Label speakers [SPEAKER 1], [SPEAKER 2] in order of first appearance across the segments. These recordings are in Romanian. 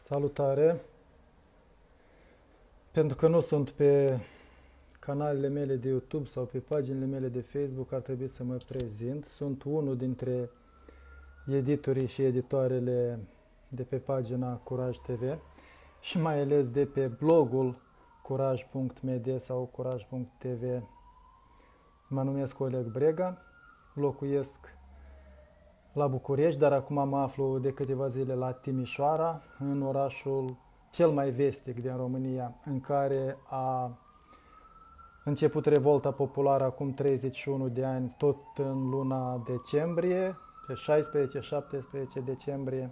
[SPEAKER 1] Salutare! Pentru că nu sunt pe canalele mele de YouTube sau pe paginile mele de Facebook, ar trebui să mă prezint. Sunt unul dintre editorii și editoarele de pe pagina Curaj TV și mai ales de pe blogul curaj.md sau curaj.tv. Mă numesc Oleg Brega, locuiesc la București, dar acum mă aflu de câteva zile la Timișoara, în orașul cel mai vestic din România, în care a început revolta populară acum 31 de ani, tot în luna decembrie, pe 16-17 decembrie.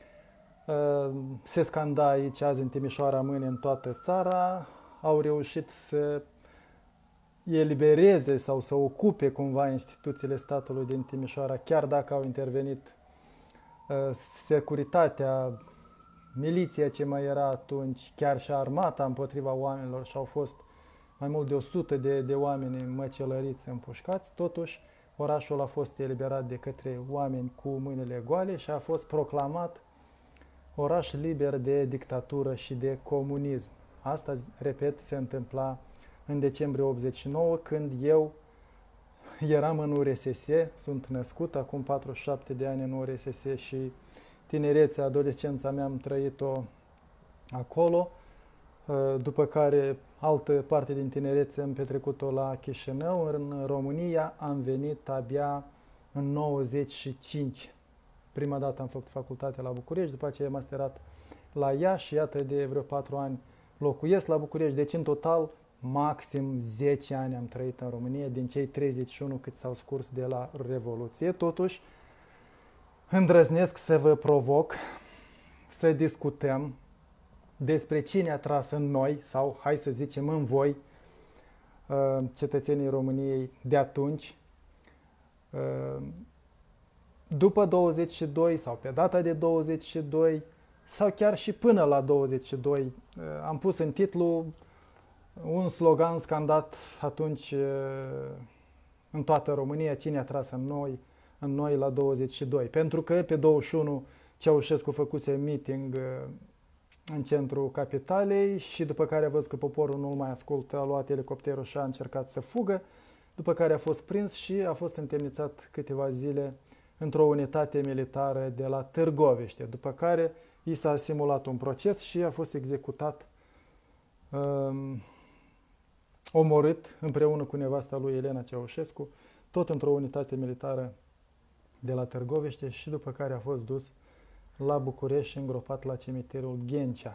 [SPEAKER 1] Se scanda aici azi în Timișoara, mâine în toată țara. Au reușit să elibereze sau să ocupe cumva instituțiile statului din Timișoara, chiar dacă au intervenit securitatea, miliția ce mai era atunci, chiar și armata împotriva oamenilor, și au fost mai mult de 100 de oameni măcelăriți, împușcați. Totuși, orașul a fost eliberat de către oameni cu mâinile goale și a fost proclamat oraș liber de dictatură și de comunism. Asta, repet, se întâmpla în decembrie 89, când eu eram în URSS, sunt născut acum 47 de ani în URSS și tinerețea, adolescența mea am trăit-o acolo, după care altă parte din tinerețe am petrecut-o la Chișinău. În România am venit abia în 95. Prima dată am făcut facultate la București, după aceea am masterat la Iași și iată de vreo 4 ani locuiesc la București, deci în total maxim 10 ani am trăit în România, din cei 31 cât s-au scurs de la Revoluție. Totuși, îndrăznesc să vă provoc să discutăm despre cine a tras în noi, sau hai să zicem în voi, cetățenii României de atunci, după 22 sau pe data de 22 sau chiar și până la 22. Am pus în titlu un slogan scandat atunci în toată România: cine a tras în noi la 22. Pentru că pe 21 Ceaușescu făcuse meeting în centrul capitalei și după care a văzut că poporul nu-l mai ascultă, a luat elicopterul și a încercat să fugă, după care a fost prins și a fost întemnițat câteva zile într-o unitate militară de la Târgoviște, după care i s-a simulat un proces și a fost executat, omorât împreună cu nevasta lui Elena Ceaușescu, tot într-o unitate militară de la Târgoviște, și după care a fost dus la București și îngropat la cimitirul Ghencea.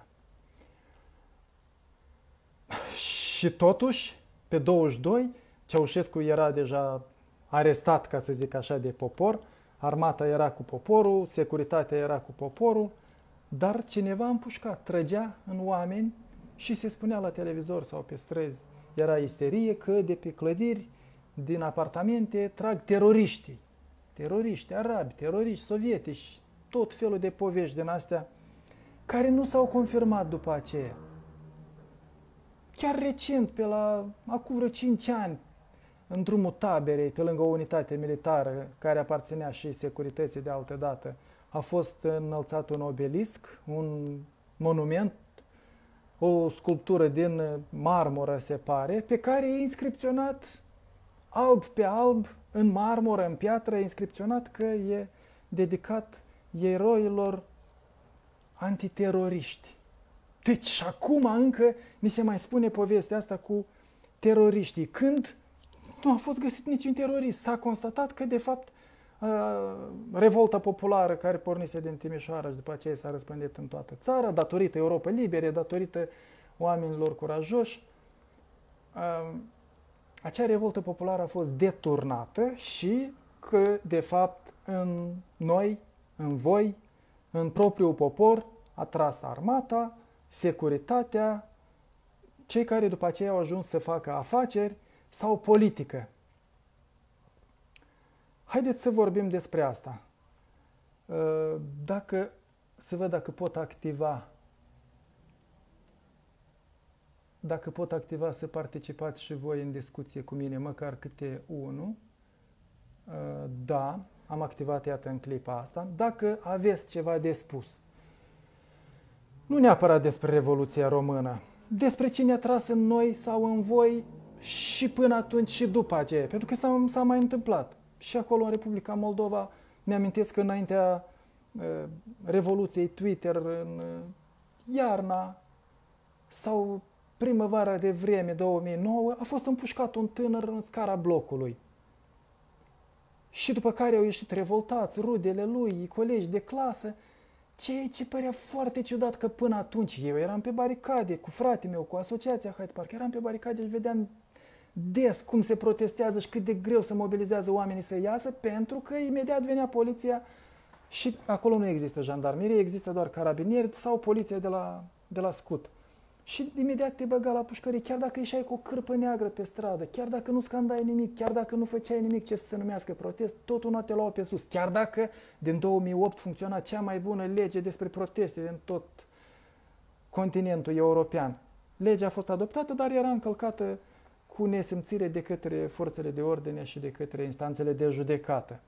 [SPEAKER 1] Și totuși, pe 22, Ceaușescu era deja arestat, ca să zic așa, de popor, armata era cu poporul, securitatea era cu poporul, dar cineva împușca, trăgea în oameni și se spunea la televizor sau pe străzi, era isterie, că de pe clădiri, din apartamente, trag teroriștii. Teroriști arabi, teroriști sovietici, tot felul de povești din astea, care nu s-au confirmat după aceea. Chiar recent, acum vreo 5 ani, în drumul Taberei, pe lângă o unitate militară care aparținea și securității de altă dată, a fost înălțat un obelisc, un monument, o sculptură din marmură, se pare, pe care e inscripționat alb pe alb, în marmură, în piatră, e inscripționat că e dedicat eroilor antiteroriști. Deci și acum încă ni se mai spune povestea asta cu teroriștii, când nu a fost găsit niciun terorist. S-a constatat că, de fapt, revolta populară care pornise din Timișoara și după aceea s-a răspândit în toată țara, datorită Europei Libere, datorită oamenilor curajoși, acea revoltă populară a fost deturnată și că, de fapt, în noi, în voi, în propriul popor, a tras armata, securitatea, cei care după aceea au ajuns să facă afaceri sau politică. Haideți să vorbim despre asta. Să văd dacă pot activa. Dacă pot activa să participați și voi în discuție cu mine, măcar câte unul. Da, am activat, iată, în clipa asta. Dacă aveți ceva de spus. Nu neapărat despre Revoluția Română, despre cine a tras în noi sau în voi și până atunci și după aceea, pentru că s-a mai întâmplat. Și acolo în Republica Moldova, mi-amintesc că înaintea Revoluției Twitter, în iarna sau primăvara de vreme 2009, a fost împușcat un tânăr în scara blocului. Și după care au ieșit revoltați rudele lui, colegi de clasă, ceea ce părea foarte ciudat că până atunci eu eram pe baricade cu fratele meu, cu asociația Hyde Park, eram pe baricade și vedeam des cum se protestează și cât de greu se mobilizează oamenii să iasă, pentru că imediat venea poliția și acolo nu există jandarmerie, există doar carabinieri sau poliția de la scut. Și imediat te băga la pușcărie, chiar dacă ieșai cu o cârpă neagră pe stradă, chiar dacă nu scandai nimic, chiar dacă nu făceai nimic ce să se numească protest, totul nu te luau pe sus. Chiar dacă din 2008 funcționa cea mai bună lege despre proteste din tot continentul european. Legea a fost adoptată, dar era încălcată cu nesimțire de către forțele de ordine și de către instanțele de judecată.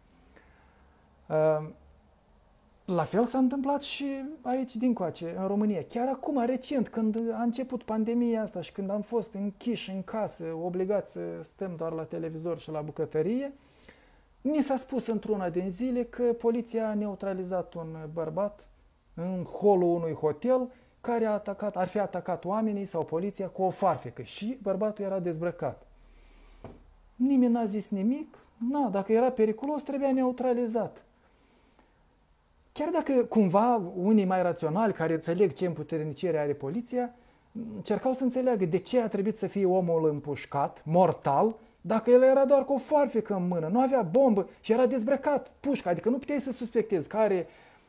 [SPEAKER 1] La fel s-a întâmplat și aici dincoace, în România. Chiar acum, recent, când a început pandemia asta și când am fost închiși în casă, obligați să stăm doar la televizor și la bucătărie, ni s-a spus într-una din zile că poliția a neutralizat un bărbat în holul unui hotel care ar fi atacat oamenii sau poliția cu o farfecă și bărbatul era dezbrăcat. Nimeni n-a zis nimic, dacă era periculos trebuia neutralizat. Chiar dacă cumva unii mai raționali, care înțeleg ce împuternicire are poliția, încercau să înțeleagă de ce a trebuit să fie omul împușcat, mortal, dacă el era doar cu o foarfecă în mână, nu avea bombă și era dezbrăcat, pușcă, adică nu puteai să suspectezi că are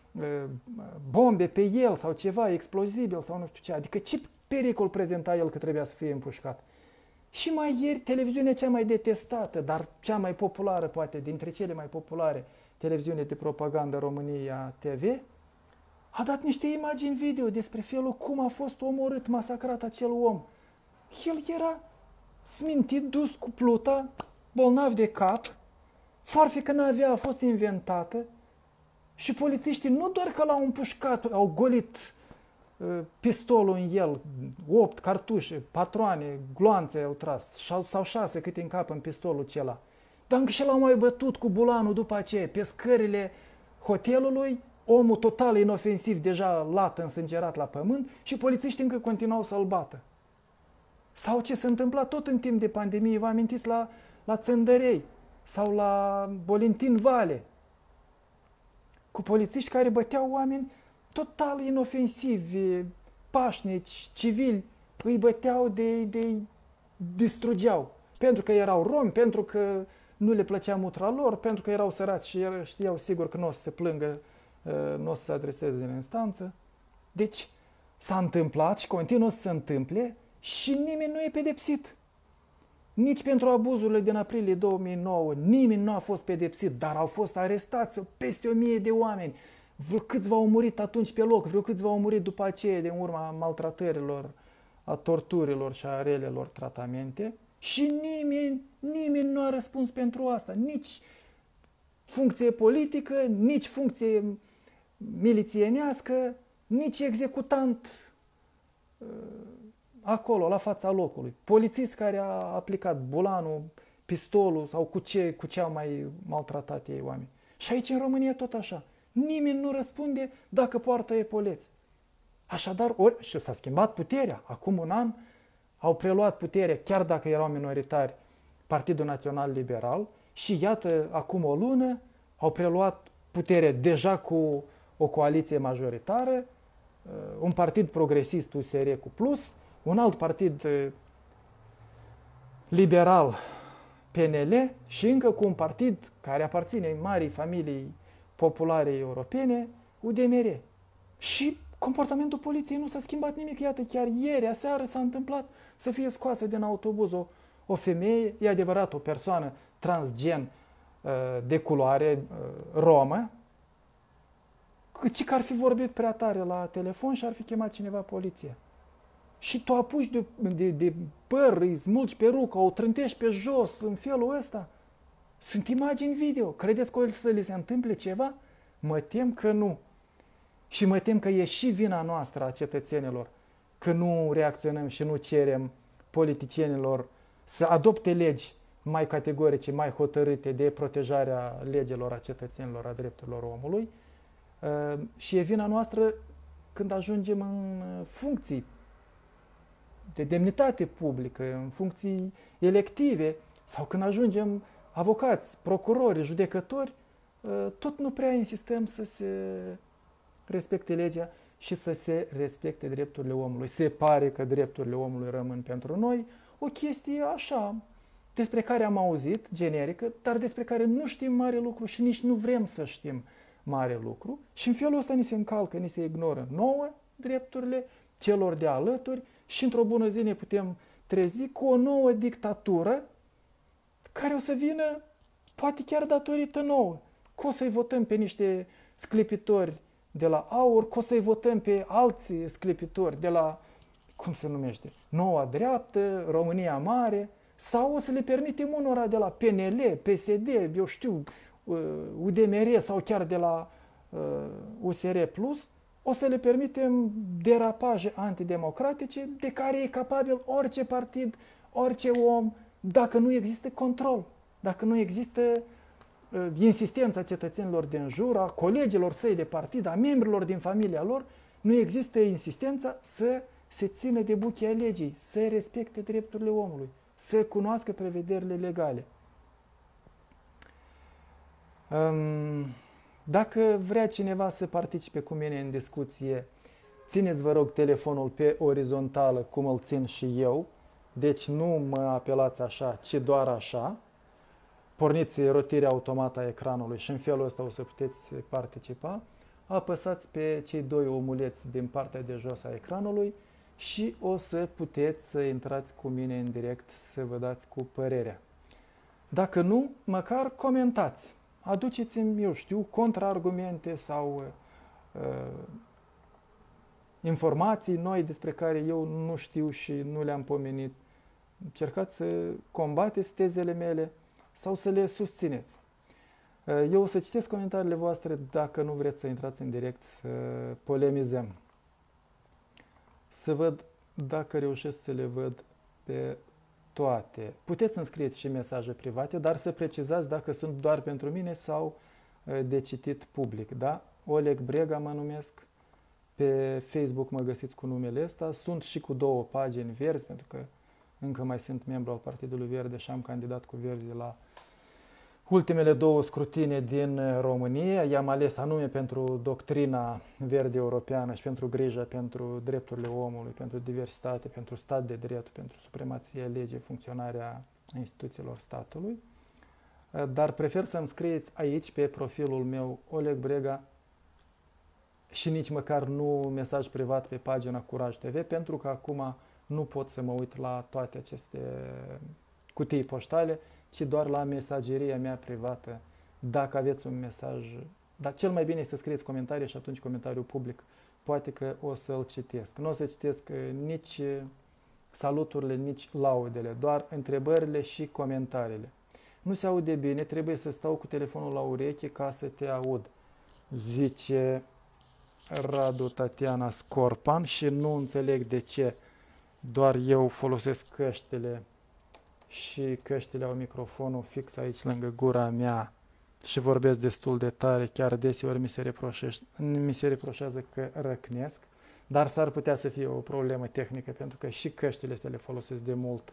[SPEAKER 1] bombe pe el sau ceva explozibil sau nu știu ce, adică ce pericol prezenta el că trebuia să fie împușcat. Și mai ieri, televiziunea cea mai detestată, dar cea mai populară, poate, dintre cele mai populare, televiziune de propagandă România TV, a dat niște imagini video despre felul cum a fost omorât, masacrat acel om. El era smintit, dus cu pluta, bolnav de cap, foarfecă n-avea, a fost inventată și polițiștii nu doar că l-au împușcat, au golit pistolul în el, 8 cartușe, patroane, gloanțe au tras, sau 6 câte în cap în pistolul acela. Dar încă și l-au mai bătut cu bulanul după aceea, pe scările hotelului, omul total inofensiv, deja lat, însângerat la pământ și polițiștii încă continuau să-l bată. Sau ce se întâmpla tot în timp de pandemie, vă amintiți la Țăndărei sau la Bolintin Vale, cu polițiști care băteau oameni total inofensivi, pașnici, civili, îi băteau de distrugeau. Pentru că erau romi, pentru că nu le plăcea mutra lor, pentru că erau săraci și știau sigur că nu o să se plângă, nu o să se adreseze în instanță. Deci s-a întâmplat și continuă să se întâmple și nimeni nu e pedepsit. Nici pentru abuzurile din aprilie 2009, nimeni nu a fost pedepsit, dar au fost arestați peste 1000 de oameni. Vreo câțiva au murit atunci pe loc, vreo câțiva au murit după aceea din urma maltratărilor, a torturilor și a relelor tratamente. Și nimeni nu a răspuns pentru asta, nici funcție politică, nici funcție milițienească, nici executant acolo, la fața locului. Polițist care a aplicat bulanul, pistolul sau cu ce au mai maltratat ei oameni. Și aici în România tot așa. Nimeni nu răspunde dacă poartă epoleți. Așadar, și s-a schimbat puterea. Acum un an au preluat puterea, chiar dacă erau minoritari, Partidul Național Liberal și iată, acum o lună, au preluat puterea deja cu o coaliție majoritară, un partid progresist USR cu plus, un alt partid liberal PNL și încă cu un partid care aparține marii familii populare europene, UDMR. Și comportamentul poliției nu s-a schimbat nimic. Iată, chiar ieri, aseară s-a întâmplat să fie scoasă din autobuz o femeie, e adevărat, o persoană transgen de culoare romă, ci că ar fi vorbit prea tare la telefon și ar fi chemat cineva poliția. Și tu apuci de păr, îi smulgi peruca, o trântești pe jos în felul ăsta. Sunt imagini video. Credeți că o să li se întâmple ceva? Mă tem că nu. Și mă tem că e și vina noastră a cetățenilor că nu reacționăm și nu cerem politicienilor să adopte legi mai categorice, mai hotărâte de protejarea legilor a cetățenilor, a drepturilor omului. Și e vina noastră când ajungem în funcții de demnitate publică, în funcții elective, sau când ajungem avocați, procurori, judecători, tot nu prea insistăm să se respecte legea și să se respecte drepturile omului. Se pare că drepturile omului rămân pentru noi o chestie așa, despre care am auzit, generică, dar despre care nu știm mare lucru și nici nu vrem să știm mare lucru. Și în felul ăsta ni se încalcă, ni se ignoră nouă drepturile celor de alături și într-o bună zi ne putem trezi cu o nouă dictatură care o să vină, poate chiar datorită nouă. Că o să-i votăm pe niște sclipitori de la AUR, că o să-i votăm pe alții sclipitori de la, cum se numește, Noua Dreaptă, România Mare, sau o să le permitem unora de la PNL, PSD, eu știu, UDMR sau chiar de la USR Plus, o să le permitem derapaje antidemocratice de care e capabil orice partid, orice om, dacă nu există control, dacă nu există insistența cetățenilor din jur, a colegilor săi de partid, a membrilor din familia lor, nu există insistența să se țină de buchea legii, să respecte drepturile omului, să cunoască prevederile legale. Dacă vrea cineva să participe cu mine în discuție, țineți, vă rog, telefonul pe orizontală, cum îl țin și eu, deci nu mă apelați așa, ci doar așa. Porniți rotirea automată a ecranului și în felul ăsta o să puteți participa. Apăsați pe cei doi omuleți din partea de jos a ecranului și o să puteți să intrați cu mine în direct să vă dați cu părerea. Dacă nu, măcar comentați. Aduceți-mi, eu știu, contraargumente sau informații noi despre care eu nu știu și nu le-am pomenit. Încercați să combateți tezele mele sau să le susțineți. Eu o să citesc comentariile voastre dacă nu vreți să intrați în direct să polemizăm. Să văd dacă reușesc să le văd pe toate. Puteți să-mi scrieți și mesaje private, dar să precizați dacă sunt doar pentru mine sau de citit public. Da? Oleg Brega mă numesc. Pe Facebook mă găsiți cu numele ăsta. Sunt și cu 2 pagini verzi, pentru că încă mai sunt membru al Partidului Verde și am candidat cu verzi la ultimele 2 scrutine din România. I-am ales anume pentru doctrina verde europeană și pentru grija pentru drepturile omului, pentru diversitate, pentru stat de drept, pentru supremația legii, funcționarea instituțiilor statului. Dar prefer să-mi scrieți aici, pe profilul meu, Oleg Brega, și nici măcar nu mesaj privat pe pagina Curaj TV, pentru că acum nu pot să mă uit la toate aceste cutii poștale, ci doar la mesageria mea privată. Dacă aveți un mesaj, dar cel mai bine e să scrieți comentarii și atunci comentariul public poate că o să-l citesc. Nu o să citesc nici saluturile, nici laudele, doar întrebările și comentariile. Nu se aude bine, trebuie să stau cu telefonul la ureche ca să te aud, zice Radu Tatiana Scorpan, și nu înțeleg de ce doar eu folosesc căștile și căștile au microfonul fix aici lângă gura mea și vorbesc destul de tare, chiar deseori mi se reproșează că răcnesc, dar s-ar putea să fie o problemă tehnică, pentru că și căștile astea le folosesc de mult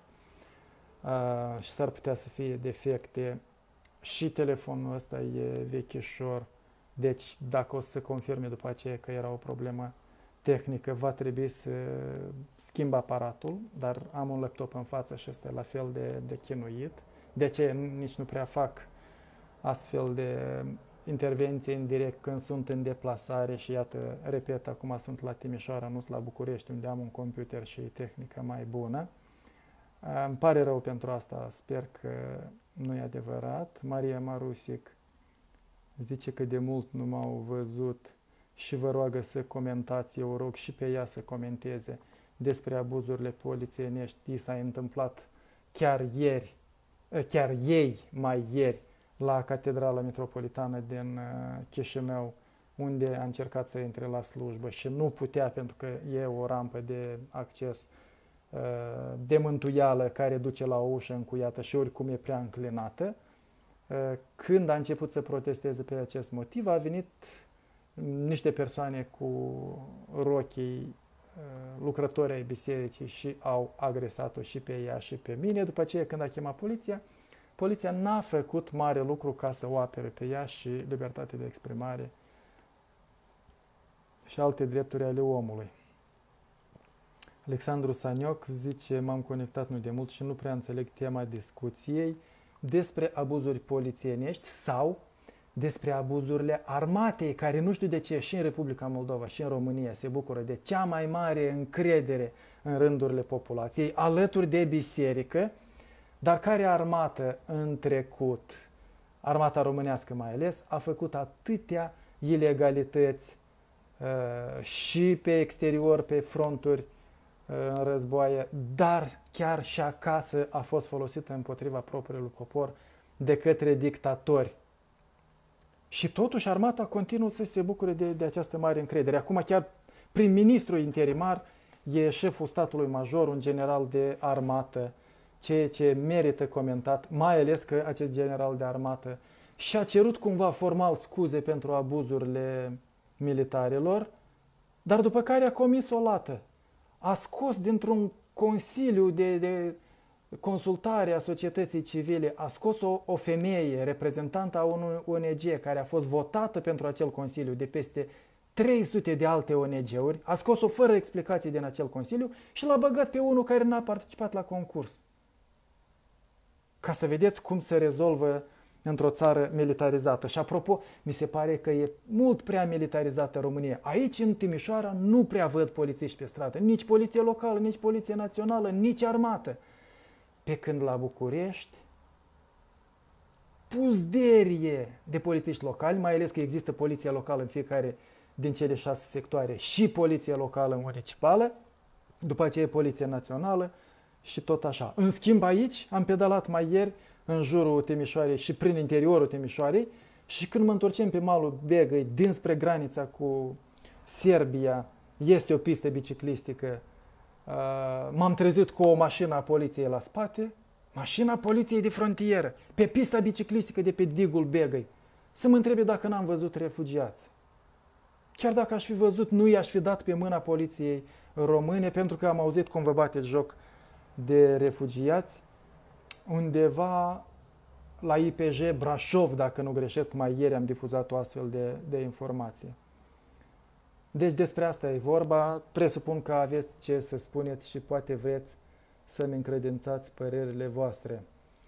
[SPEAKER 1] și s-ar putea să fie defecte. Și telefonul ăsta e vechișor, deci dacă o să se confirme după aceea că era o problemă tehnică, va trebui să schimb aparatul, dar am un laptop în față și ăsta e la fel de chinuit. De aceea nici nu prea fac astfel de intervenții în direct când sunt în deplasare și iată, repet, acum sunt la Timișoara, nu sunt la București, unde am un computer și tehnică mai bună. Îmi pare rău pentru asta, sper că nu e adevărat. Maria Marusic zice că de mult nu m-au văzut și vă roagă să comentați, eu rog și pe ea să comenteze despre abuzurile polițienești. I s-a întâmplat chiar ei mai ieri, la Catedrala Metropolitană din Chișinău, unde a încercat să intre la slujbă și nu putea pentru că e o rampă de acces de mântuială care duce la o ușă încuiată și oricum e prea înclinată. Când a început să protesteze pe acest motiv, a venit niște persoane cu rochii lucrători ai bisericii și au agresat-o și pe ea și pe mine. După aceea, când a chemat poliția, poliția n-a făcut mare lucru ca să o apere pe ea și libertatea de exprimare și alte drepturi ale omului. Alexandru Sanioc zice, m-am conectat nu de mult și nu prea înțeleg tema discuției despre abuzuri polițienești sau despre abuzurile armatei, care nu știu de ce și în Republica Moldova și în România se bucură de cea mai mare încredere în rândurile populației, alături de biserică, dar care armată în trecut, armata românească mai ales, a făcut atâtea ilegalități și pe exterior, pe fronturi, în războaie, dar chiar și acasă a fost folosită împotriva propriului popor de către dictatori. Și totuși armata continuă să se bucure de această mare încredere. Acum chiar prim-ministrul interimar e șeful statului major, un general de armată, ceea ce merită comentat, mai ales că acest general de armată și-a cerut cumva formal scuze pentru abuzurile militarilor, dar după care a comis o lată. A scos dintr-un consiliu de consultare a societății civile, a scos o femeie, reprezentantă a unui ONG, care a fost votată pentru acel consiliu de peste 300 de alte ONG-uri, a scos-o fără explicații din acel consiliu și l-a băgat pe unul care n-a participat la concurs. Ca să vedeți cum se rezolvă într-o țară militarizată. Și apropo, mi se pare că e mult prea militarizată România. Aici, în Timișoara, nu prea văd polițiști pe stradă. Nici poliție locală, nici poliție națională, nici armată. Pe când la București, puzderie de polițiști locali, mai ales că există poliția locală în fiecare din cele 6 sectoare și poliția locală municipală, după aceea poliția națională și tot așa. În schimb aici am pedalat mai ieri în jurul Timișoarei și prin interiorul Timișoarei și când mă întorcem pe malul Begăi dinspre granița cu Serbia, este o pistă biciclistică, m-am trezit cu o mașină a poliției la spate, mașina poliției de frontieră, pe pista biciclistică de pe digul Begăi. Să mă întrebe dacă n-am văzut refugiați. Chiar dacă aș fi văzut, nu i-aș fi dat pe mâna poliției române, pentru că am auzit cum vă bateți joc de refugiați undeva la IPJ Brașov, dacă nu greșesc, mai ieri am difuzat o astfel de informație. Deci despre asta e vorba, presupun că aveți ce să spuneți și poate vreți să-mi încredințați părerile voastre.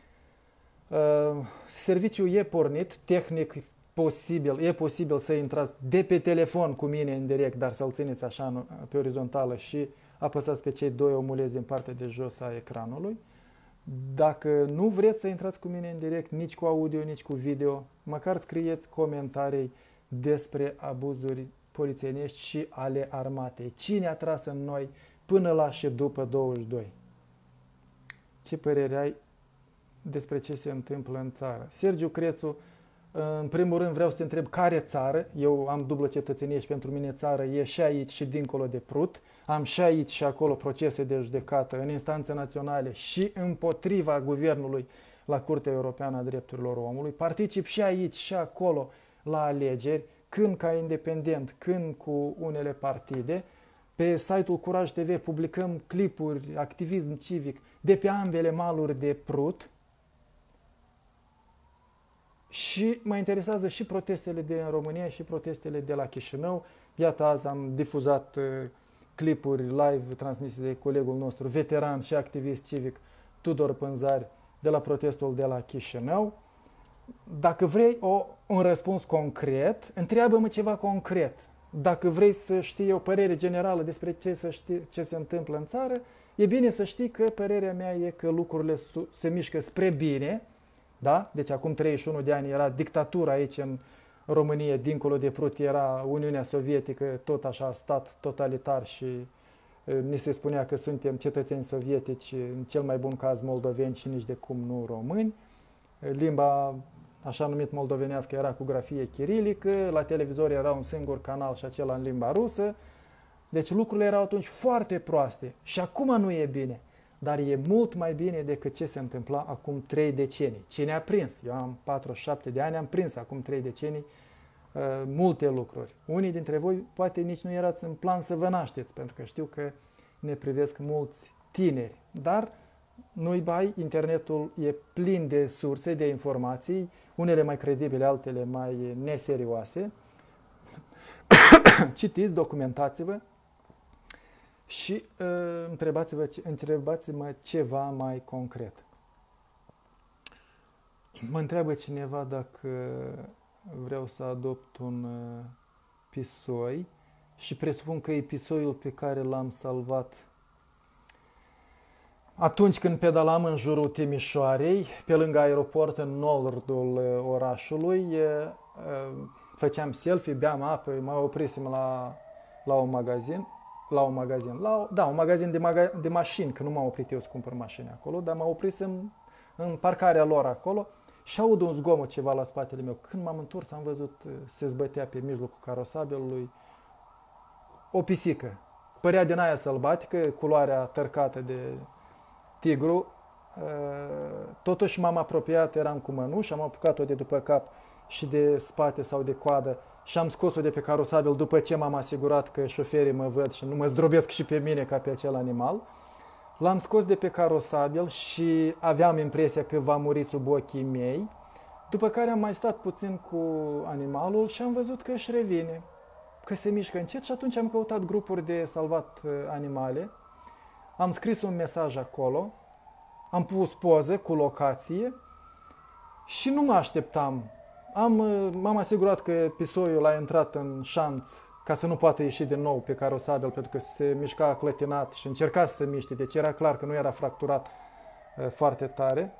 [SPEAKER 1] Serviciul e pornit, tehnic e posibil să intrați de pe telefon cu mine în direct, dar să-l țineți așa pe orizontală și apăsați pe cei 2 omuleți din partea de jos a ecranului. Dacă nu vreți să intrați cu mine în direct, nici cu audio, nici cu video, măcar scrieți comentarii despre abuzuri polițienești și ale armatei. Cine a tras în noi până la și după 22? Ce părere ai despre ce se întâmplă în țară? Sergiu Crețu, în primul rând vreau să te întreb care țară. Eu am dublă cetățenie și pentru mine țară e și aici și dincolo de Prut. Am și aici și acolo procese de judecată în instanțe naționale și împotriva guvernului la Curtea Europeană a Drepturilor Omului. Particip și aici și acolo la alegeri, când ca independent, când cu unele partide. Pe site-ul Curaj TV publicăm clipuri, activism civic de pe ambele maluri de Prut. Și mă interesează și protestele din România și protestele de la Chișinău. Iată, azi am difuzat clipuri live transmise de colegul nostru, veteran și activist civic, Tudor Pânzari, de la protestul de la Chișinău. Dacă vrei un răspuns concret, întreabă-mă ceva concret. Dacă vrei să știi o părere generală despre ce se întâmplă în țară, e bine să știi că părerea mea e că lucrurile se mișcă spre bine. Da? Deci acum 31 de ani era dictatura aici în România, dincolo de Prut era Uniunea Sovietică, tot așa stat totalitar și ni se spunea că suntem cetățeni sovietici, în cel mai bun caz moldoveni și nici de cum nu români. Limba așa numit moldovenească, era cu grafie chirilică, la televizor era un singur canal și acela în limba rusă. Deci lucrurile erau atunci foarte proaste și acum nu e bine, dar e mult mai bine decât ce se întâmpla acum 3 decenii. Cine a prins? Eu am 47 de ani, am prins acum 3 decenii multe lucruri. Unii dintre voi poate nici nu erați în plan să vă nașteți, pentru că știu că ne privesc mulți tineri, dar nu-i bai, internetul e plin de surse, de informații, unele mai credibile, altele mai neserioase. Citiți, documentați-vă și întrebați-mă ceva mai concret. Mă întreabă cineva dacă vreau să adopt un pisoi și presupun că e pisoiul pe care l-am salvat atunci când pedalam în jurul Timișoarei, pe lângă aeroport, în nordul orașului. Făceam selfie, beam apă, mă oprisem la un magazin. Un magazin de mașini, că nu m-am oprit eu să cumpăr mașini acolo, dar mă oprisem în parcarea lor acolo și aud un zgomot ceva la spatele meu. Când m-am întors, am văzut, se zbătea pe mijlocul carosabilului o pisică. Părea din aia sălbatică, culoarea tărcată de tigru. Totuși m-am apropiat, eram cu mănuși, am apucat-o de după cap și de spate sau de coadă și am scos-o de pe carosabil după ce m-am asigurat că șoferii mă văd și nu mă zdrobesc și pe mine ca pe acel animal. L-am scos de pe carosabil și aveam impresia că va muri sub ochii mei, după care am mai stat puțin cu animalul și am văzut că își revine, că se mișcă încet și atunci am căutat grupuri de salvat animale, am scris un mesaj acolo, am pus poză cu locație și nu mă așteptam. M-am asigurat că pisoiul a intrat în șanț ca să nu poată ieși din nou pe carosabil, pentru că se mișca clătinat și încerca să se miște, deci era clar că nu era fracturat foarte tare.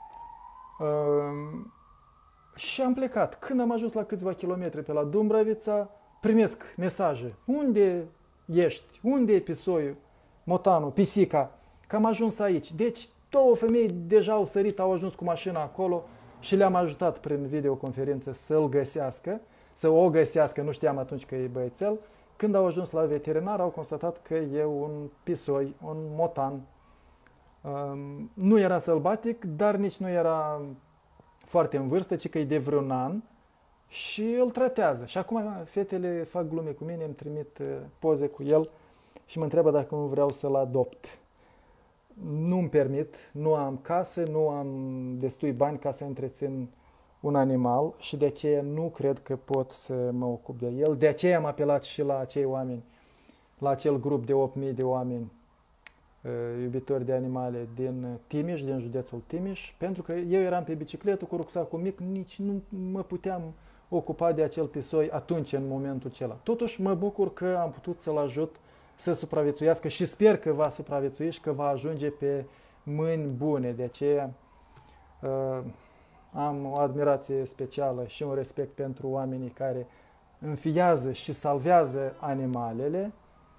[SPEAKER 1] Și am plecat. Când am ajuns la câțiva kilometri pe la Dumbrăvița, primesc mesaje. Unde ești? Unde e pisoiul? Motanul, pisica? Că am ajuns aici. Deci două femei deja au sărit, au ajuns cu mașina acolo și le-am ajutat prin videoconferință să-l găsească, să o găsească, nu știam atunci că e băiețel. Când au ajuns la veterinar, au constatat că e un pisoi, un motan. Nu era sălbatic, dar nici nu era foarte în vârstă, ci că e de vreun an și îl tratează. Și acum fetele fac glume cu mine, îmi trimit poze cu el și mă întreabă dacă nu vreau să-l adopt. Nu-mi permit, nu am casă, nu am destui bani ca să întrețin un animal și de aceea nu cred că pot să mă ocup de el. De aceea am apelat și la acei oameni, la acel grup de 8.000 de oameni iubitori de animale din Timiș, din județul Timiș, pentru că eu eram pe bicicletă cu rucsacul mic, nici nu mă puteam ocupa de acel pisoi atunci, în momentul acela. Totuși mă bucur că am putut să-l ajut să supraviețuiască și sper că va supraviețui și că va ajunge pe mâini bune. De aceea am o admirație specială și un respect pentru oamenii care înfiază și salvează animalele.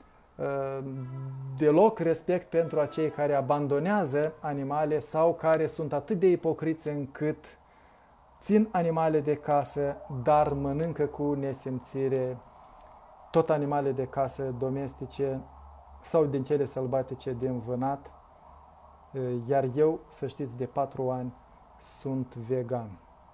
[SPEAKER 1] Deloc respect pentru acei care abandonează animale sau care sunt atât de ipocriți încât țin animale de casă, dar mănâncă cu nesimțire tot animale de casă domestice sau din cele sălbatice din vânat. Iar eu, să știți, de 4 ani sunt vegan.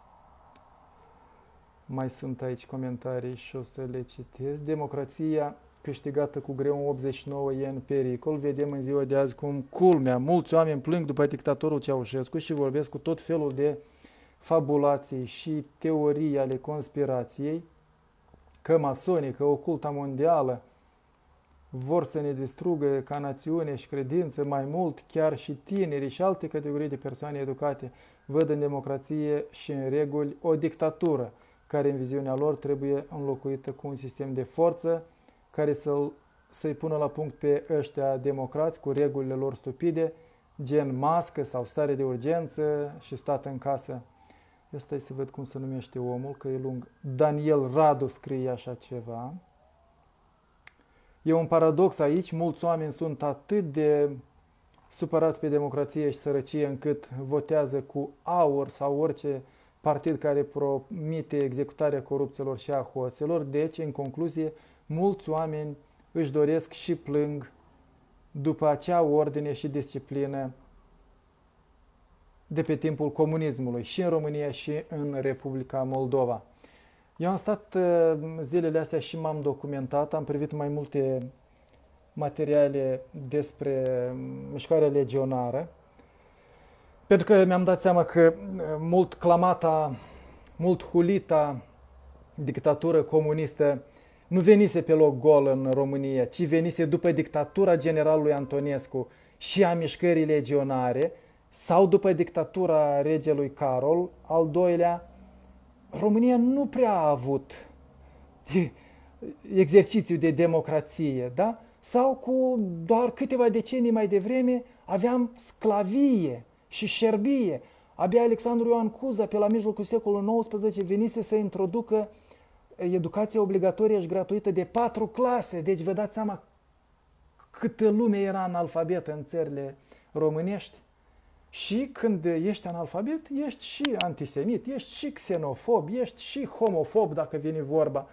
[SPEAKER 1] Mai sunt aici comentarii și o să le citesc. Democrația câștigată cu greu în 89 e în pericol. Vedem în ziua de azi cum, culmea, mulți oameni plâng după dictatorul Ceaușescu și vorbesc cu tot felul de fabulații și teorii ale conspirației, că masonii, că oculta mondială vor să ne distrugă ca națiune și credință, mai mult chiar și tinerii și alte categorii de persoane educate văd în democrație și în reguli o dictatură, care în viziunea lor trebuie înlocuită cu un sistem de forță care să-i pună la punct pe ăștia democrați cu regulile lor stupide, gen mască sau stare de urgență și stat în casă. Stai să văd cum se numește omul, că e lung. Daniel Radu scrie așa ceva. E un paradox aici, mulți oameni sunt atât de supărați pe democrație și sărăcie încât votează cu aur sau orice partid care promite executarea corupților și a hoților. Deci, în concluzie, mulți oameni își doresc și plâng după acea ordine și disciplină de pe timpul comunismului, și în România și în Republica Moldova. Eu am stat zilele astea și m-am documentat, am privit mai multe materiale despre mișcarea legionară, pentru că mi-am dat seama că mult clamata, mult hulita dictatură comunistă nu venise pe loc gol în România, ci venise după dictatura generalului Antonescu și a mișcării legionare, sau după dictatura regelui Carol al II-lea. România nu prea a avut exercițiu de democrație, da? Sau cu doar câteva decenii mai devreme aveam sclavie și șerbie. Abia Alexandru Ioan Cuza, pe la mijlocul secolului XIX, venise să introducă educația obligatorie și gratuită de 4 clase. Deci vă dați seama câtă lume era analfabetă în țările românești. Și când ești analfabet, ești și antisemit, ești și xenofob, ești și homofob, dacă vine vorba.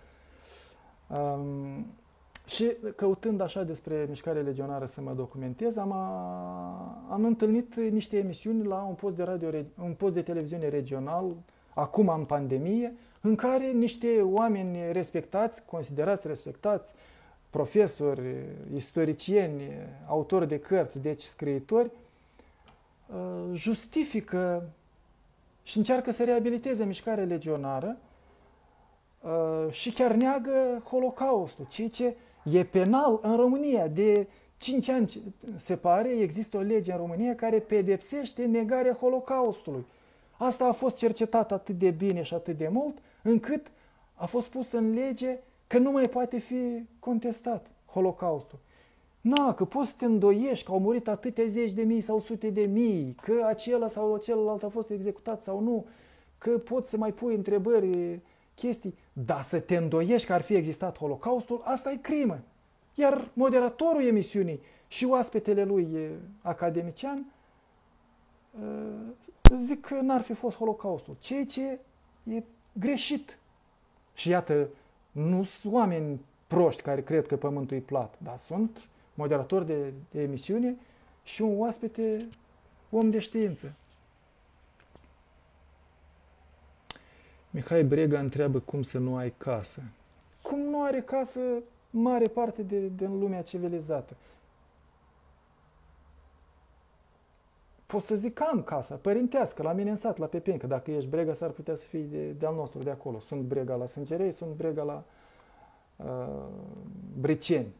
[SPEAKER 1] Și căutând așa despre mișcarea legionară să mă documentez, am întâlnit niște emisiuni la un post de televiziune regional, acum în pandemie, în care niște oameni respectați, considerați respectați, profesori, istoricieni, autori de cărți, deci scriitori, justifică și încearcă să reabiliteze mișcarea legionară și chiar neagă Holocaustul, ceea ce e penal în România. De 5 ani, se pare, există o lege în România care pedepsește negarea Holocaustului. Asta a fost cercetat atât de bine și atât de mult, încât a fost pus în lege că nu mai poate fi contestat Holocaustul. Că poți să te îndoiești că au murit atâtea zeci de mii sau sute de mii, că acela sau celălalt a fost executat sau nu, că poți să mai pui întrebări, chestii, dar să te îndoiești că ar fi existat Holocaustul, asta e crimă. Iar moderatorul emisiunii și oaspetele lui academician zic că n-ar fi fost Holocaustul, ceea ce e greșit. Și iată, nu sunt oameni proști care cred că pământul e plat, dar sunt moderator de emisiune și un oaspete om de știință. Mihai Brega întreabă cum să nu ai casă. Cum nu are casă mare parte din lumea civilizată? Pot să zic că am casa părintească, la mine în sat, la Pepeni, că dacă ești Brega s-ar putea să fii de-al nostru de acolo. Sunt Brega la Sângerei, sunt Brega la Briceni.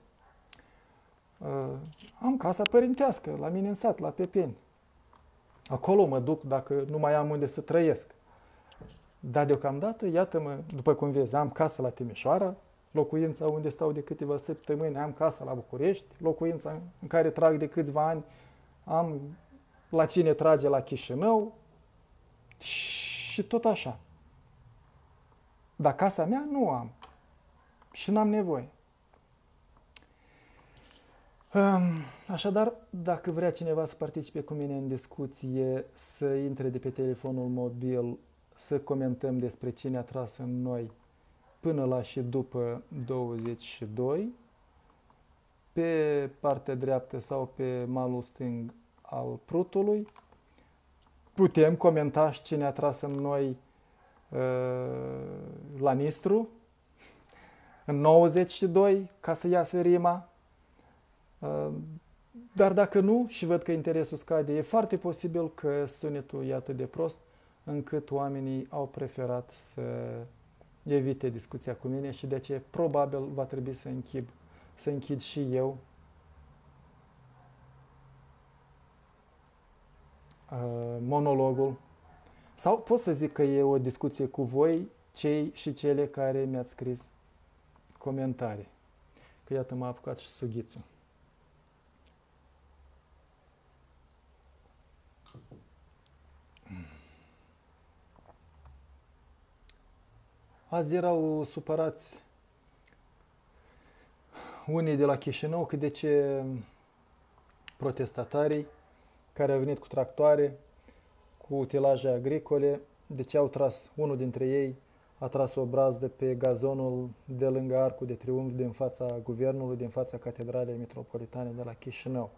[SPEAKER 1] Am casa părintească, la mine în sat, la Pepeni. Acolo mă duc dacă nu mai am unde să trăiesc. Dar deocamdată, iată-mă, după cum vezi, am casă la Timișoara, locuința unde stau de câteva săptămâni, am casă la București, locuința în care trag de câțiva ani, am la cine trage la Chișinău și tot așa. Dar casa mea nu am și n-am nevoie. Așadar, dacă vrea cineva să participe cu mine în discuție, să intre de pe telefonul mobil, să comentăm despre cine a tras în noi până la și după 22, pe partea dreaptă sau pe malul stâng al Prutului. Putem comenta și cine a tras în noi la Nistru, în 92, ca să iasă rima. Dar dacă nu, și văd că interesul scade, e foarte posibil că sunetul e atât de prost încât oamenii au preferat să evite discuția cu mine și de aceea probabil va trebui să închid și eu monologul. Sau pot să zic că e o discuție cu voi, cei și cele care mi-ați scris comentarii. Că iată m-a apucat și sughițul. Azi erau supărați unii de la Chișinău că de ce protestatarii care au venit cu tractoare, cu utilaje agricole, de ce au tras, unul dintre ei a tras o brazdă pe gazonul de lângă Arcul de Triunf din fața guvernului, din fața Catedralei Metropolitane de la Chișinău.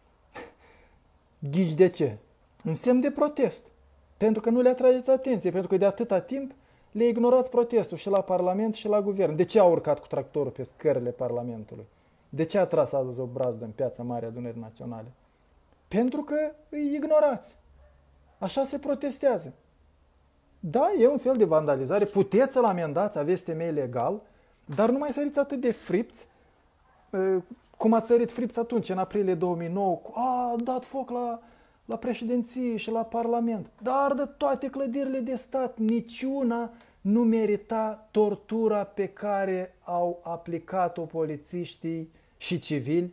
[SPEAKER 1] Ghici de ce? În semn de protest. Pentru că nu le atrageți atenție, pentru că de atâta timp le ignorați protestul și la Parlament și la Guvern. De ce a urcat cu tractorul pe scările Parlamentului? De ce a tras azi o brazdă în Piața Mare Adunării Naționale? Pentru că îi ignorați. Așa se protestează. Da, e un fel de vandalizare, puteți să-l amendați, aveți temei legal, dar nu mai săriți atât de fripți, cum ați sărit fripți atunci, în aprilie 2009, a dat foc la președinție și la Parlament. Dar de toate clădirile de stat, niciuna nu merita tortura pe care au aplicat-o polițiștii și civili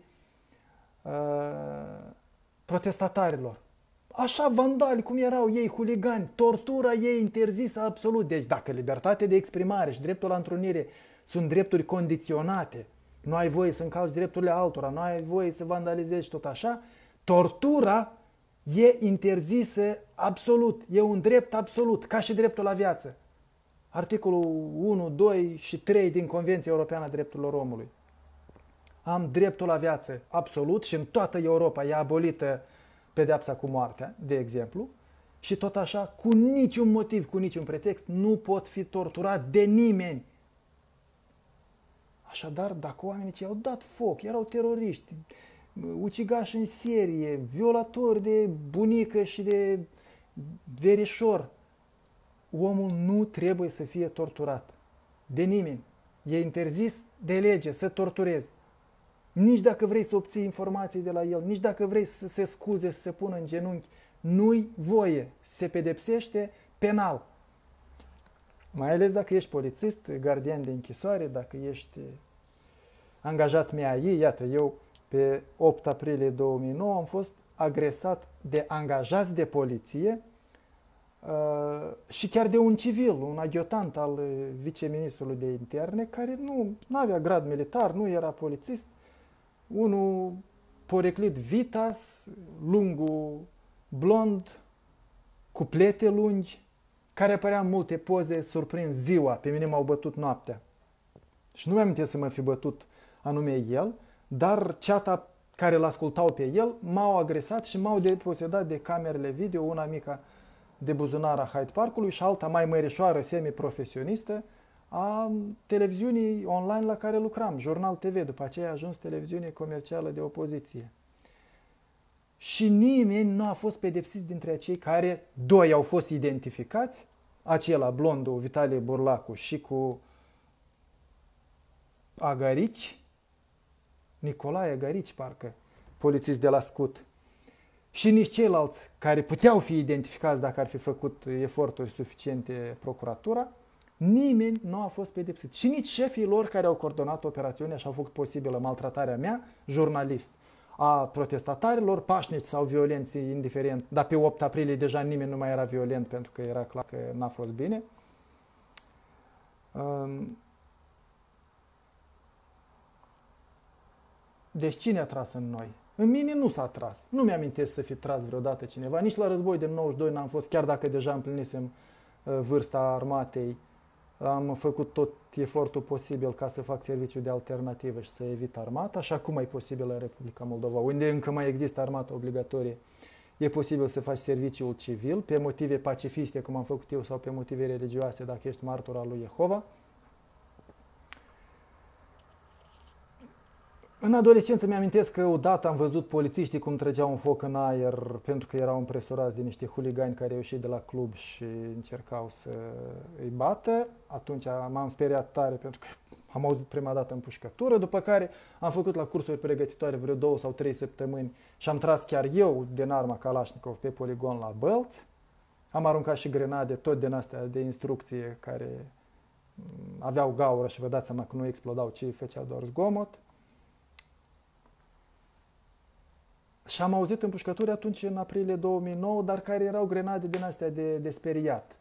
[SPEAKER 1] protestatarilor. Așa vandali cum erau ei, huligani, tortura ei interzisă absolut. Deci dacă libertatea de exprimare și dreptul la întrunire sunt drepturi condiționate, nu ai voie să încalci drepturile altora, nu ai voie să vandalizezi tot așa, tortura e interzisă absolut, e un drept absolut, ca și dreptul la viață. Articolul 1, 2 și 3 din Convenția Europeană a Drepturilor Omului. Am dreptul la viață absolut și în toată Europa e abolită pedeapsa cu moartea, de exemplu, și tot așa, cu niciun motiv, cu niciun pretext, nu pot fi torturat de nimeni. Așadar, dacă oamenii ce au dat foc, erau teroriști, ucigași în serie, violatori de bunică și de verișor, omul nu trebuie să fie torturat de nimeni. E interzis de lege să torturezi. Nici dacă vrei să obții informații de la el, nici dacă vrei să se scuze, să se pună în genunchi, nu-i voie. Se pedepsește penal. Mai ales dacă ești polițist, gardian de închisoare, dacă ești angajat MAI. Iată, eu pe 8 aprilie 2009 am fost agresat de angajați de poliție și chiar de un civil, un adjutant al viceministrului de interne, care nu avea grad militar, nu era polițist. Unul poreclit vitas, lungul blond, cu plete lungi, care apărea în multe poze surprins ziua, pe mine m-au bătut noaptea. Și nu mi-am amintesc să mă fi bătut anume el, dar ceata care l-ascultau pe el m-au agresat și m-au deposedat de camerele video, una mică de buzunar a Hyde Parkului și alta mai mărișoară, semi-profesionistă, a televiziunii online la care lucram, Jurnal TV, după aceea a ajuns televiziune comercială de opoziție. Și nimeni nu a fost pedepsit dintre acei care, doi au fost identificați, acela blondul Vitalie Burlacu și cu Agarici, Nicolae Agarici parcă, polițist de la Scut, și nici ceilalți care puteau fi identificați dacă ar fi făcut eforturi suficiente procuratura, nimeni nu a fost pedepsit. Și nici șefii lor care au coordonat operațiunea și au făcut posibilă maltratarea mea, jurnalist, a protestatarilor, pașnici sau violenți, indiferent. Dar pe 8 aprilie deja nimeni nu mai era violent pentru că era clar că n-a fost bine. Deci cine a tras în noi? În mine nu s-a tras. Nu mi-amintesc să fi tras vreodată cineva. Nici la război de 92 n-am fost, chiar dacă deja împlinisem vârsta armatei. Am făcut tot efortul posibil ca să fac serviciu de alternativă și să evit armata, așa cum e posibil în Republica Moldova, unde încă mai există armată obligatorie. E posibil să faci serviciul civil pe motive pacifiste, cum am făcut eu, sau pe motive religioase, dacă ești martor al lui Jehova. În adolescență mi-amintesc că odată am văzut polițiștii cum trăgeau un foc în aer pentru că erau împresurați de niște huligani care au ieșit de la club și încercau să îi bată. Atunci m-am speriat tare pentru că am auzit prima dată împușcătură, după care am făcut la cursuri pregătitoare vreo 2 sau 3 săptămâni și am tras chiar eu din arma Kalashnikov pe poligon la Bălți. Am aruncat și grenade, tot din astea de instrucție care aveau gaură și vă dați seama că nu explodau, ci făceau doar zgomot. Și am auzit împușcături atunci, în aprilie 2009, dar care erau grenade din astea de speriat.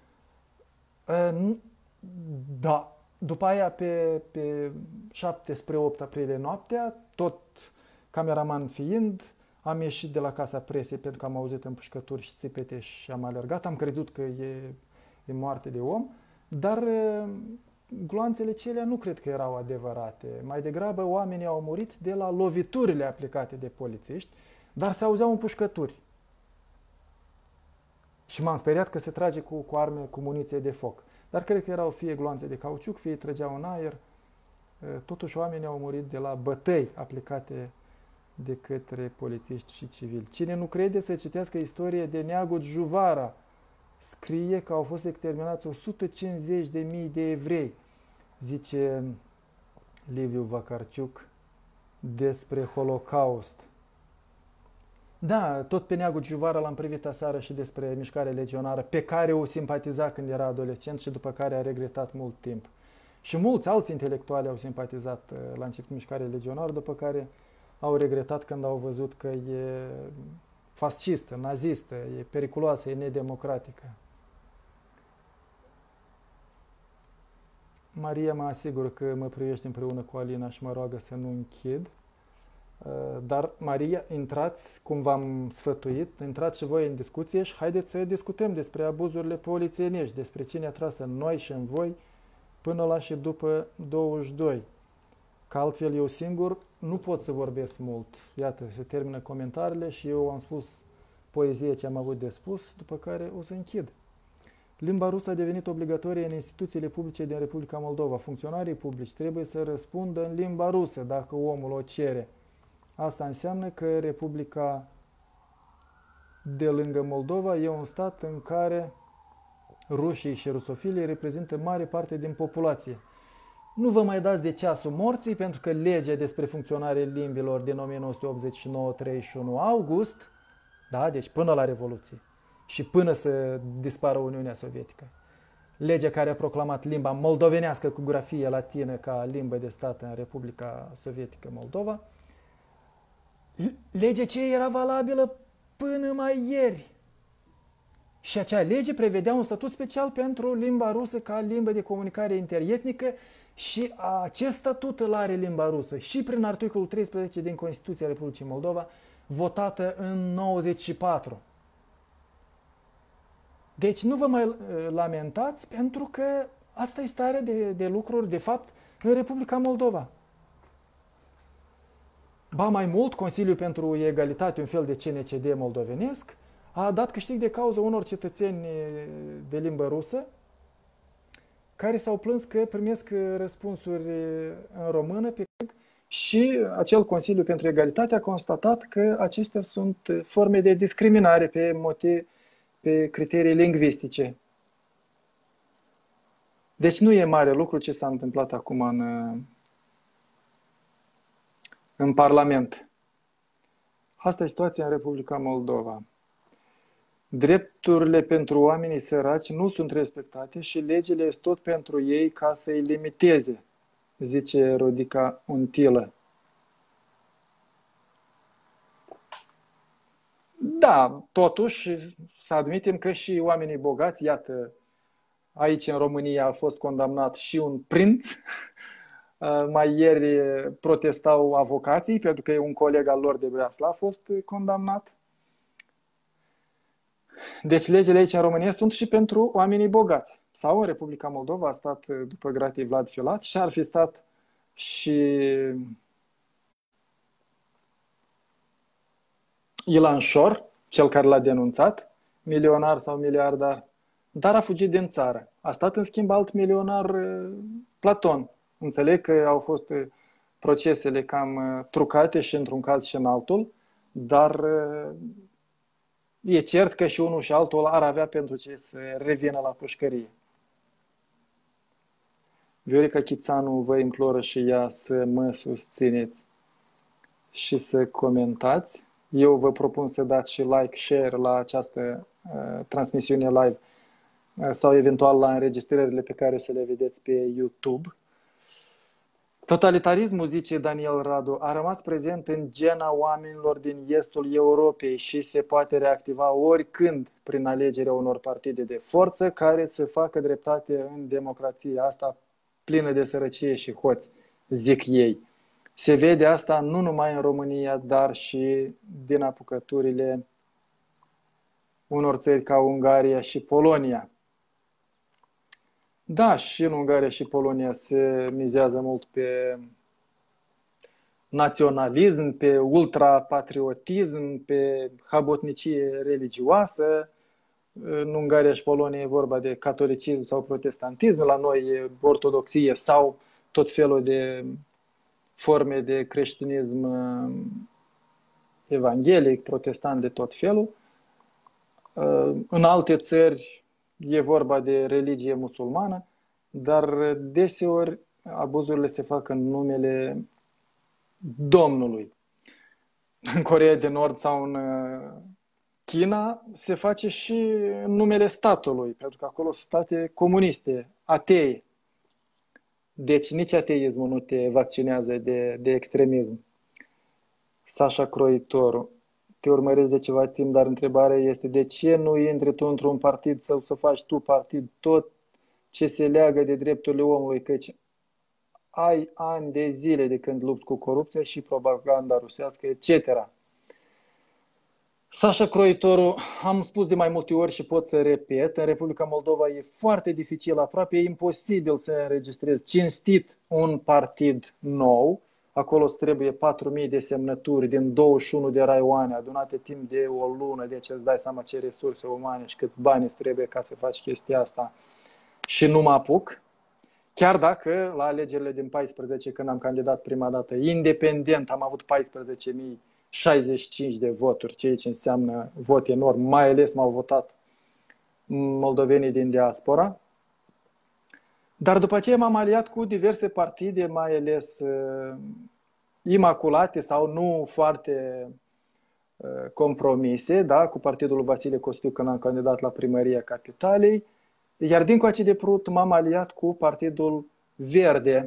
[SPEAKER 1] Da, după aia pe 7 spre 8 aprilie noaptea, tot cameraman fiind, Am ieșit de la Casa Presei pentru că am auzit împușcături și țipete și am alergat. Am crezut că e moarte de om, dar gloanțele celea nu cred că erau adevărate. Mai degrabă oamenii au murit de la loviturile aplicate de polițiști, dar se auzeau împușcături. Și m-am speriat că se trage cu arme, cu muniție de foc. Dar cred că erau fie gloanțe de cauciuc, fie trăgeau în aer. Totuși oamenii au murit de la bătăi aplicate de către polițiști și civili. Cine nu crede să citească istorie de Neagu Juvara, scrie că au fost exterminați 150.000 de evrei, zice Liviu Vacarciuc despre Holocaust. Da, tot pe Neagu Juvara l-am privit aseară și despre mișcarea legionară, pe care o simpatiza când era adolescent și după care a regretat mult timp. Și mulți alți intelectuali au simpatizat la început mișcarea legionară, după care au regretat când au văzut că e fascistă, nazistă, e periculoasă, e nedemocratică. Maria mă asigură că mă privește împreună cu Alina și mă roagă să nu închid. Dar, Maria, intrați, cum v-am sfătuit, intrați și voi în discuție și haideți să discutăm despre abuzurile polițienești, despre cine a tras în noi și în voi până la și după 22. Că altfel eu singur nu pot să vorbesc mult. Iată, se termină comentariile și eu am spus poezie ce am avut de spus, după care o să închid. Limba rusă a devenit obligatorie în instituțiile publice din Republica Moldova. Funcționarii publici trebuie să răspundă în limba rusă dacă omul o cere. Asta înseamnă că Republica de lângă Moldova e un stat în care rușii și rusofilii reprezintă mare parte din populație. Nu vă mai dați de ceasul morții, pentru că legea despre funcționarea limbilor din 1989-31 august, da, deci până la Revoluție și până să dispară Uniunea Sovietică, legea care a proclamat limba moldovenească cu grafie latină ca limbă de stat în Republica Sovietică Moldova, legea ce era valabilă până mai ieri. Și acea lege prevedea un statut special pentru limba rusă ca limbă de comunicare interetnică și acest statut îl are limba rusă și prin articolul 13 din Constituția Republicii Moldova, votată în 94. Deci nu vă mai lamentați, pentru că asta e starea de lucruri, de fapt, în Republica Moldova. Ba mai mult, Consiliul pentru Egalitate, un fel de CNCD moldovenesc, a dat câștig de cauză unor cetățeni de limbă rusă care s-au plâns că primesc răspunsuri în română și acel Consiliu pentru Egalitate a constatat că acestea sunt forme de discriminare pe criterii lingvistice. Deci nu e mare lucru ce s-a întâmplat acum în Parlament. Asta e situația în Republica Moldova. Drepturile pentru oamenii săraci nu sunt respectate și legile sunt tot pentru ei ca să îi limiteze, zice Rodica Untilă. Da, totuși să admitem că și oamenii bogați, iată, aici în România a fost condamnat și un prinț. Mai ieri protestau avocații pentru că un coleg al lor de Breasla a fost condamnat. Deci legile aici în România sunt și pentru oamenii bogați. Sau în Republica Moldova a stat după gratii Vlad Filat și ar fi stat și Ilan Șor, cel care l-a denunțat, milionar sau miliardar, dar a fugit din țară. A stat în schimb alt milionar, Platon. Înțeleg că au fost procesele cam trucate și într-un caz și în altul, dar e cert că și unul și altul ar avea pentru ce să revină la pușcărie. Viorica Chițanu vă imploră și ea să mă susțineți și să comentați. Eu vă propun să dați și like, share la această transmisiune live sau eventual la înregistrările pe care o să le vedeți pe YouTube. Totalitarismul, zice Daniel Radu, a rămas prezent în gena oamenilor din estul Europei și se poate reactiva oricând prin alegerea unor partide de forță care să facă dreptate în democrație. Asta plină de sărăcie și hoți, zic ei. Se vede asta nu numai în România, dar și din apucăturile unor țări ca Ungaria și Polonia. Da, și în Ungaria și Polonia se mizează mult pe naționalism, pe ultrapatriotism, pe habotnicie religioasă. În Ungaria și Polonia e vorba de catolicism sau protestantism, la noi e ortodoxie sau tot felul de forme de creștinism evanghelic, protestant de tot felul. În alte țări e vorba de religie musulmană, dar deseori abuzurile se fac în numele Domnului. În Coreea de Nord sau în China se face și în numele statului, pentru că acolo sunt state comuniste, atee. Deci nici ateismul nu te vaccinează de extremism. Sasha Croitoru. Te urmăresc de ceva timp, dar întrebarea este de ce nu intri tu într-un partid sau să faci tu partid tot ce se leagă de drepturile omului, căci ai ani de zile de când lupți cu corupția și propaganda rusească, etc. Sasha Croitoru, am spus de mai multe ori și pot să repet, în Republica Moldova e foarte dificil, aproape imposibil să înregistrezi cinstit un partid nou. Acolo îți trebuie 4.000 de semnături din 21 de raioane adunate timp de o lună, deci îți dai seama ce resurse umane și câți bani îți trebuie ca să faci chestia asta și nu mă apuc. Chiar dacă la alegerile din 14, când am candidat prima dată, independent, am avut 14.065 de voturi, ceea ce înseamnă vot enorm, mai ales m-au votat moldovenii din diaspora. Dar după aceea m-am aliat cu diverse partide, mai ales imaculate sau nu foarte compromise, da? Cu partidul Vasile Costiu când am candidat la primăria capitalei. Iar dincoace de Prut m-am aliat cu Partidul Verde,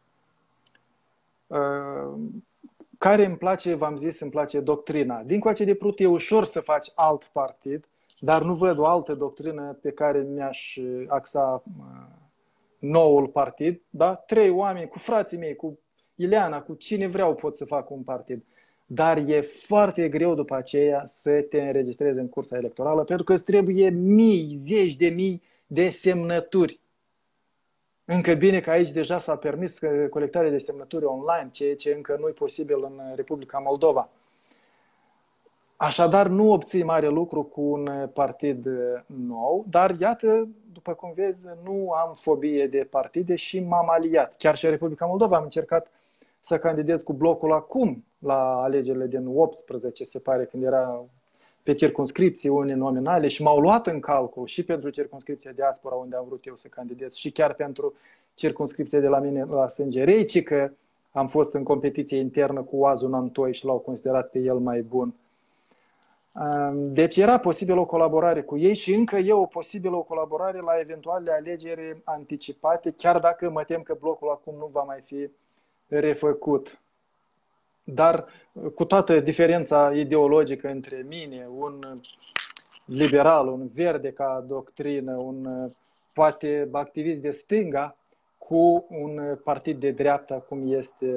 [SPEAKER 1] care îmi place, v-am zis, îmi place doctrina. Dincoace de Prut e ușor să faci alt partid, dar nu văd o altă doctrină pe care mi-aș axa noul partid. Da? 3 oameni, cu frații mei, cu Ileana, cu cine vreau pot să fac un partid. Dar e foarte greu după aceea să te înregistrezi în cursa electorală, pentru că îți trebuie mii, zeci de mii de semnături. Încă bine că aici deja s-a permis colectarea de semnături online, ceea ce încă nu e posibil în Republica Moldova. Așadar, nu obții mare lucru cu un partid nou, dar iată, după cum vezi, nu am fobie de partide și m-am aliat. Chiar și în Republica Moldova am încercat să candidez cu blocul acum la alegerile din 18, se pare, când era pe circumscripții uninominale și m-au luat în calcul și pentru circumscripția diaspora unde am vrut eu să candidez și chiar pentru circumscripția de la mine la Sângerei, ci că am fost în competiție internă cu Oazu Nantoi și l-au considerat pe el mai bun. Deci era posibil o colaborare cu ei și încă e o posibilă o colaborare la eventuale alegeri anticipate, chiar dacă mă tem că blocul acum nu va mai fi refăcut. Dar cu toată diferența ideologică între mine, un liberal, un verde ca doctrină, un poate activist de stânga, cu un partid de dreapta cum este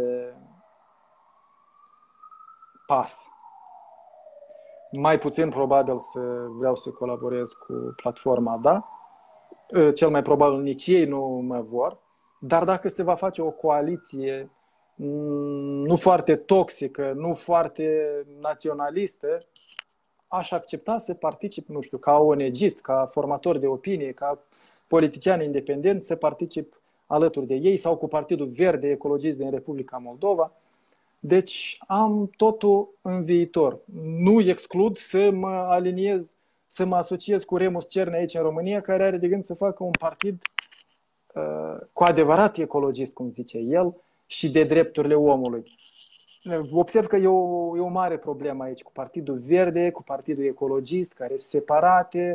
[SPEAKER 1] PAS. Mai puțin probabil să vreau să colaborez cu platforma, da? Cel mai probabil nici ei nu mă vor, dar dacă se va face o coaliție nu foarte toxică, nu foarte naționalistă, aș accepta să particip, nu știu, ca ONG-ist, ca formator de opinie, ca politician independent, să particip alături de ei sau cu Partidul Verde Ecologist din Republica Moldova. Deci am totul în viitor. Nu exclud să mă aliniez, să mă asociez cu Remus Cernea aici în România, care are de gând să facă un partid cu adevărat ecologist, cum zice el, și de drepturile omului. Observ că e o mare problemă aici cu Partidul Verde, cu Partidul Ecologist, care sunt separate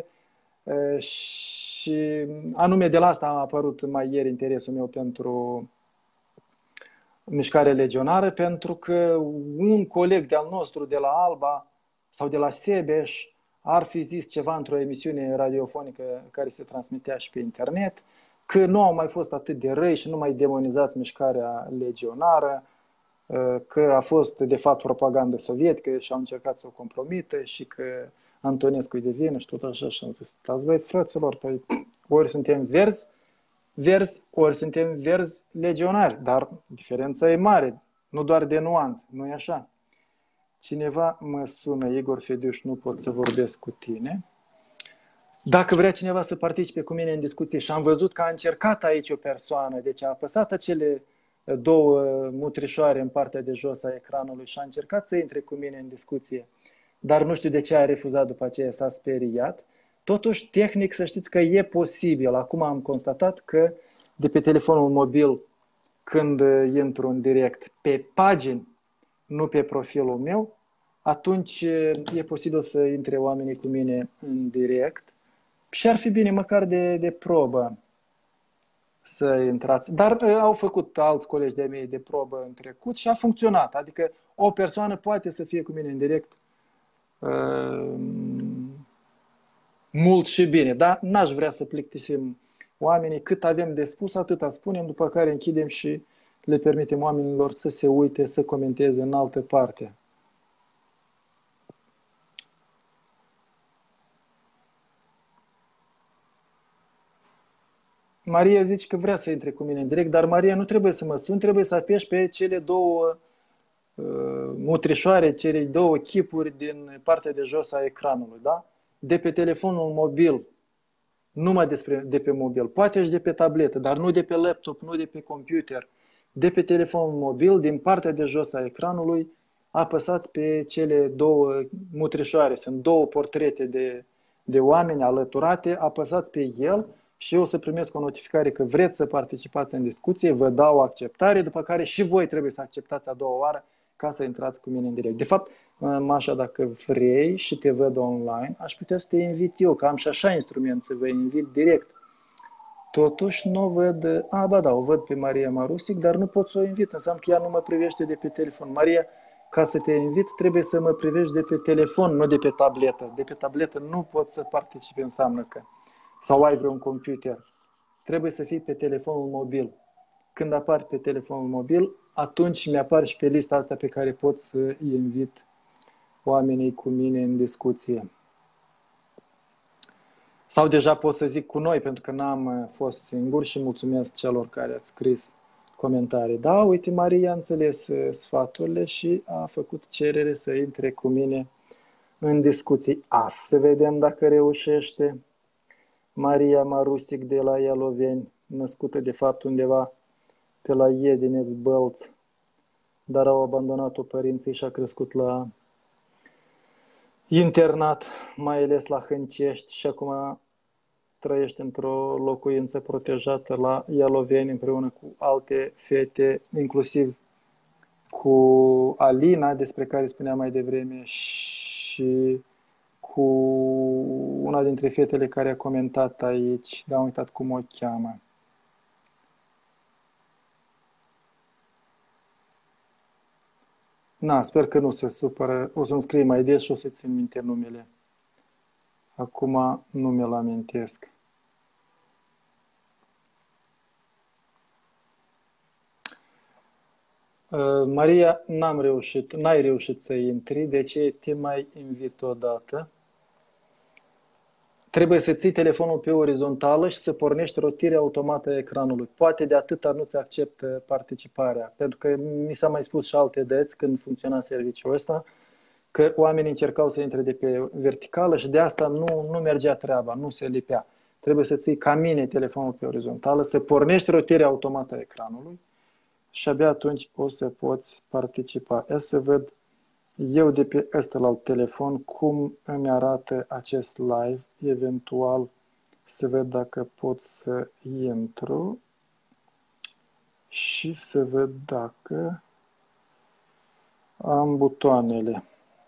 [SPEAKER 1] și anume de la asta a apărut mai ieri interesul meu pentru Mișcarea Legionară, pentru că un coleg de-al nostru de la Alba sau de la Sebeș ar fi zis ceva într-o emisiune radiofonică care se transmitea și pe internet, că nu au mai fost atât de răi și nu mai demonizați Mișcarea Legionară. că a fost de fapt propagandă sovietică și au încercat să o compromită și că Antonescu e de vină și tot așa. Și am zis, stați băi, fraților, păi, ori suntem verzi, ori suntem verzi legionari, dar diferența e mare, nu doar de nuanțe, nu e așa. Cineva mă sună, Igor Fediuș, nu pot să vorbesc cu tine. Dacă vrea cineva să participe cu mine în discuție și am văzut că a încercat aici o persoană, deci a apăsat acele două mutrișoare în partea de jos a ecranului și a încercat să intre cu mine în discuție, dar nu știu de ce a refuzat după aceea, s-a speriat. Totuși, tehnic, să știți că e posibil. Acum am constatat că de pe telefonul mobil, când intru în direct pe pagini, nu pe profilul meu, atunci e posibil să intre oamenii cu mine în direct și ar fi bine măcar de probă să intrați. Dar au făcut alți colegi de mei de probă în trecut și a funcționat. Adică o persoană poate să fie cu mine în direct mult și bine, dar n-aș vrea să plictisim oamenii. Cât avem de spus, atâta spunem, după care închidem și le permitem oamenilor să se uite, să comenteze în altă parte. Maria zice că vrea să intre cu mine în direct, dar Maria nu trebuie să mă suni, trebuie să apeși pe cele două mutrișoare, cele două chipuri din partea de jos a ecranului, da? De pe telefonul mobil, numai de pe mobil, poate și de pe tabletă, dar nu de pe laptop, nu de pe computer. De pe telefonul mobil, din partea de jos a ecranului, apăsați pe cele două mutrișoare. Sunt două portrete de oameni alăturate, apăsați pe el și eu o să primesc o notificare că vreți să participați în discuție, vă dau acceptare, după care și voi trebuie să acceptați a doua oară ca să intrați cu mine în direct. De fapt, Mașa, dacă vrei și te văd online, aș putea să te invit eu, că am și așa instrument să vă invit direct. Totuși nu văd, ba da, o văd pe Maria Marusic, dar nu pot să o invit, înseamnă că ea nu mă privește de pe telefon. Maria, ca să te invit, trebuie să mă privești de pe telefon, nu de pe tabletă. De pe tabletă nu pot să participe, înseamnă că, sau ai vreun computer. Trebuie să fii pe telefonul mobil. Când apari pe telefonul mobil, atunci mi-apar și pe lista asta pe care pot să invit oamenii cu mine în discuție. Sau deja pot să zic cu noi, pentru că n-am fost singur și mulțumesc celor care ați scris comentarii. Da, uite, Maria a înțeles sfaturile și a făcut cerere să intre cu mine în discuții. Să vedem dacă reușește. Maria Marusic de la Ialoveni, născută de fapt undeva pe la Iedineț, Bălți, dar au abandonat-o părinții și a crescut la internat, mai ales la Hâncești, și acum trăiește într-o locuință protejată la Ialoveni împreună cu alte fete, inclusiv cu Alina, despre care spuneam mai devreme, și cu una dintre fetele care a comentat aici, dar am uitat cum o cheamă. Sper că nu se supără. O să-mi scrie mai des și o să țin minte numele. Acum nu mi-l amintesc. Maria, n-ai reușit să intri, de ce te mai invit o dată? Trebuie să ții telefonul pe orizontală și să pornești rotirea automată a ecranului. Poate de atâta nu-ți acceptă participarea, pentru că mi s-a mai spus și alte dăți când funcționa serviciul ăsta, că oamenii încercau să intre de pe verticală și de asta nu mergea treaba, nu se lipea. Trebuie să ții ca mine telefonul pe orizontală, să pornești rotirea automată a ecranului și abia atunci o să poți participa. Ia să văd eu de pe ăstălalt telefon cum îmi arată acest live, eventual să văd dacă pot să intru și să văd dacă am butoanele.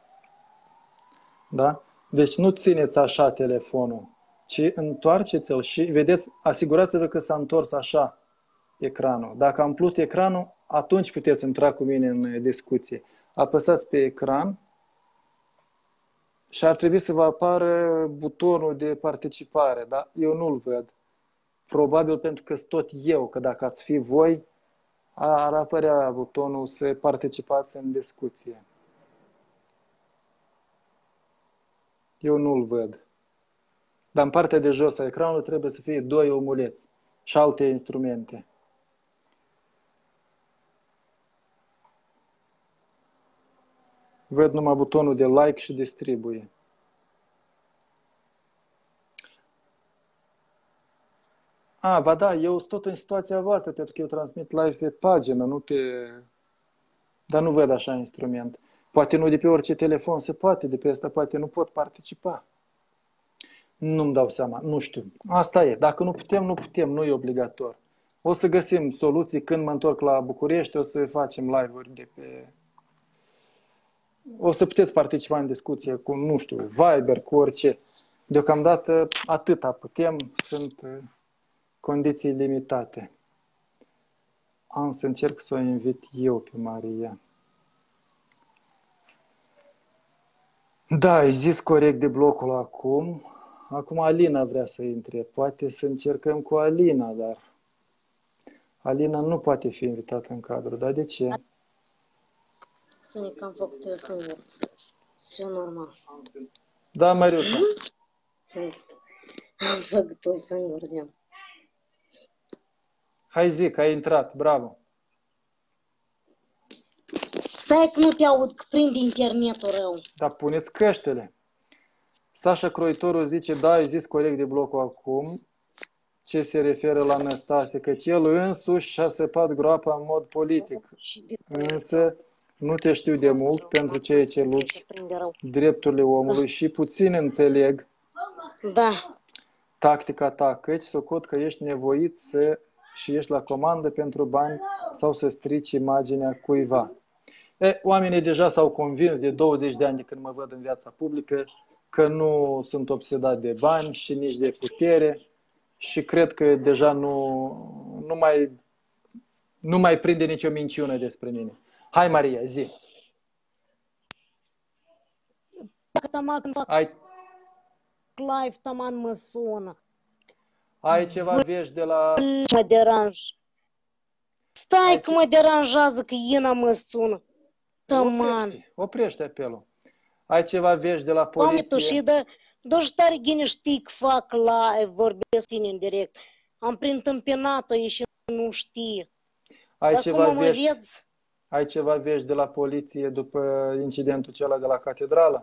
[SPEAKER 1] Da? Deci nu țineți așa telefonul, ci întoarceți-l și vedeți, asigurați-vă că s-a întors așa ecranul. Dacă am plut ecranul, atunci puteți intra cu mine în discuție. Apăsați pe ecran și ar trebui să vă apară butonul de participare, dar eu nu-l văd. Probabil pentru că sunt tot eu, că dacă ați fi voi, ar apărea butonul să participați în discuție. Eu nu-l văd. Dar în partea de jos a ecranului trebuie să fie 2 omuleți și alte instrumente. Văd numai butonul de like și distribuie. Ba da, eu sunt tot în situația voastră, pentru că eu transmit live pe pagină, nu pe... Dar nu văd așa instrument. Poate nu de pe orice telefon se poate, de pe asta poate nu pot participa. Nu-mi dau seama, nu știu. Asta e. Dacă nu putem, nu putem, nu e obligator. O să găsim soluții când mă întorc la București, o să facem live-uri de pe... O să puteți participa în discuție cu, nu știu, Viber, cu orice. Deocamdată atâta putem, sunt condiții limitate. Am să încerc să o invit eu pe Maria. Da, ai zis corect de blocul acum. Acum Alina vrea să intre. Poate să încercăm cu Alina, dar Alina nu poate fi invitată în cadru. Dar de ce?
[SPEAKER 2] Să că am făcut eu singur. Și normal.
[SPEAKER 1] Da, Mariuța.
[SPEAKER 2] Am făcut-o singur, de.
[SPEAKER 1] Hai zi că ai intrat, bravo.
[SPEAKER 2] Stai că nu te aud, că prind internetul rău.
[SPEAKER 1] Dar puneți căștile. Sasha Croitoru zice, da, ai zis corect de blocul acum. Ce se referă la Năstase? Căci el însuși și-a săpat groapa în mod politic. Însă nu te știu de mult pentru ceea ce lupți drepturile omului și puțin înțeleg tactica ta, căci socot că ești nevoit și ești la comandă pentru bani sau să strici imaginea cuiva. Oamenii deja s-au convins de 20 de ani de când mă văd în viața publică că nu sunt obsedat de bani și nici de putere și cred că deja nu mai prinde nicio minciună despre mine. Hai, Maria, zi!
[SPEAKER 2] Când fac live, taman mă sună.
[SPEAKER 1] Ai ceva vești de la...
[SPEAKER 2] Mă deranj. Stai că mă deranjează că Ina mă sună. Taman.
[SPEAKER 1] Oprește apelul. Ai ceva vești de la poliție?
[SPEAKER 2] Doar tare gine știi că fac live, vorbesc tine în direct. Am preîntâmpinat-o, e și nu știe.
[SPEAKER 1] Ai ceva vești de la poliție după incidentul acela de la catedrală?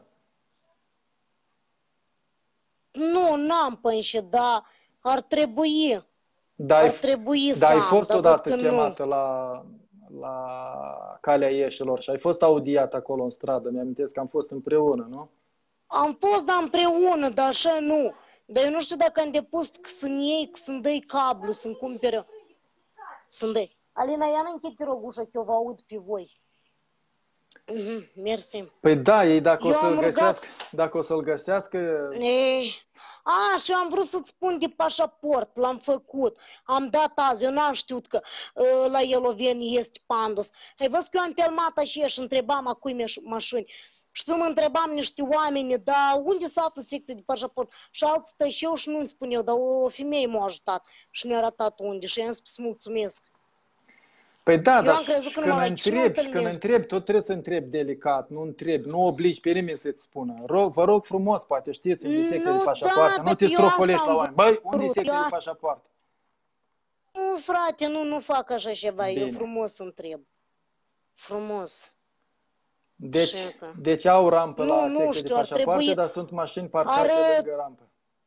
[SPEAKER 2] Nu, n-am pânșe, dar ar trebui.
[SPEAKER 1] Dar ai fost odată chemată la Calea Ieșilor și ai fost audiat acolo în stradă. Mi-amintesc că am fost împreună, nu?
[SPEAKER 2] Am fost, dar împreună, dar așa nu. Dar eu nu știu dacă am depus că să-mi iei, că să-mi dai cablu, să-mi cumpere. Să-mi dai. Alina, ia închid, te rog, ușa, că eu vă aud pe voi. Mersi.
[SPEAKER 1] Păi da, ei dacă o să-l găsească...
[SPEAKER 2] Și eu am vrut să-ți spun de pașaport, l-am făcut. Am dat azi, eu n-am știut că la Eloveni este Pandos. Ai văzut că eu am filmat așa și întrebam a cui mașini. Și pe mă întrebam niște oameni, dar unde se află secția de pașaport? Și alții tășeau și nu-mi spun eu, dar o femeie m-a ajutat și mi-a arătat unde și i-am spus mulțumesc.
[SPEAKER 1] Păi da, dar când întrebi, tot trebuie să întrebi delicat, nu obligi pe nimeni să-ți spună. Vă rog frumos, poate știți unde e secția de pașapoarte, nu te strofolești la oameni. Băi, unde e secția de pașapoarte?
[SPEAKER 2] Nu, frate, nu fac așa ceva, eu frumos întreb. Frumos.
[SPEAKER 1] Deci au rampă la secția de pașapoarte, dar sunt mașini parcate lângă rampă.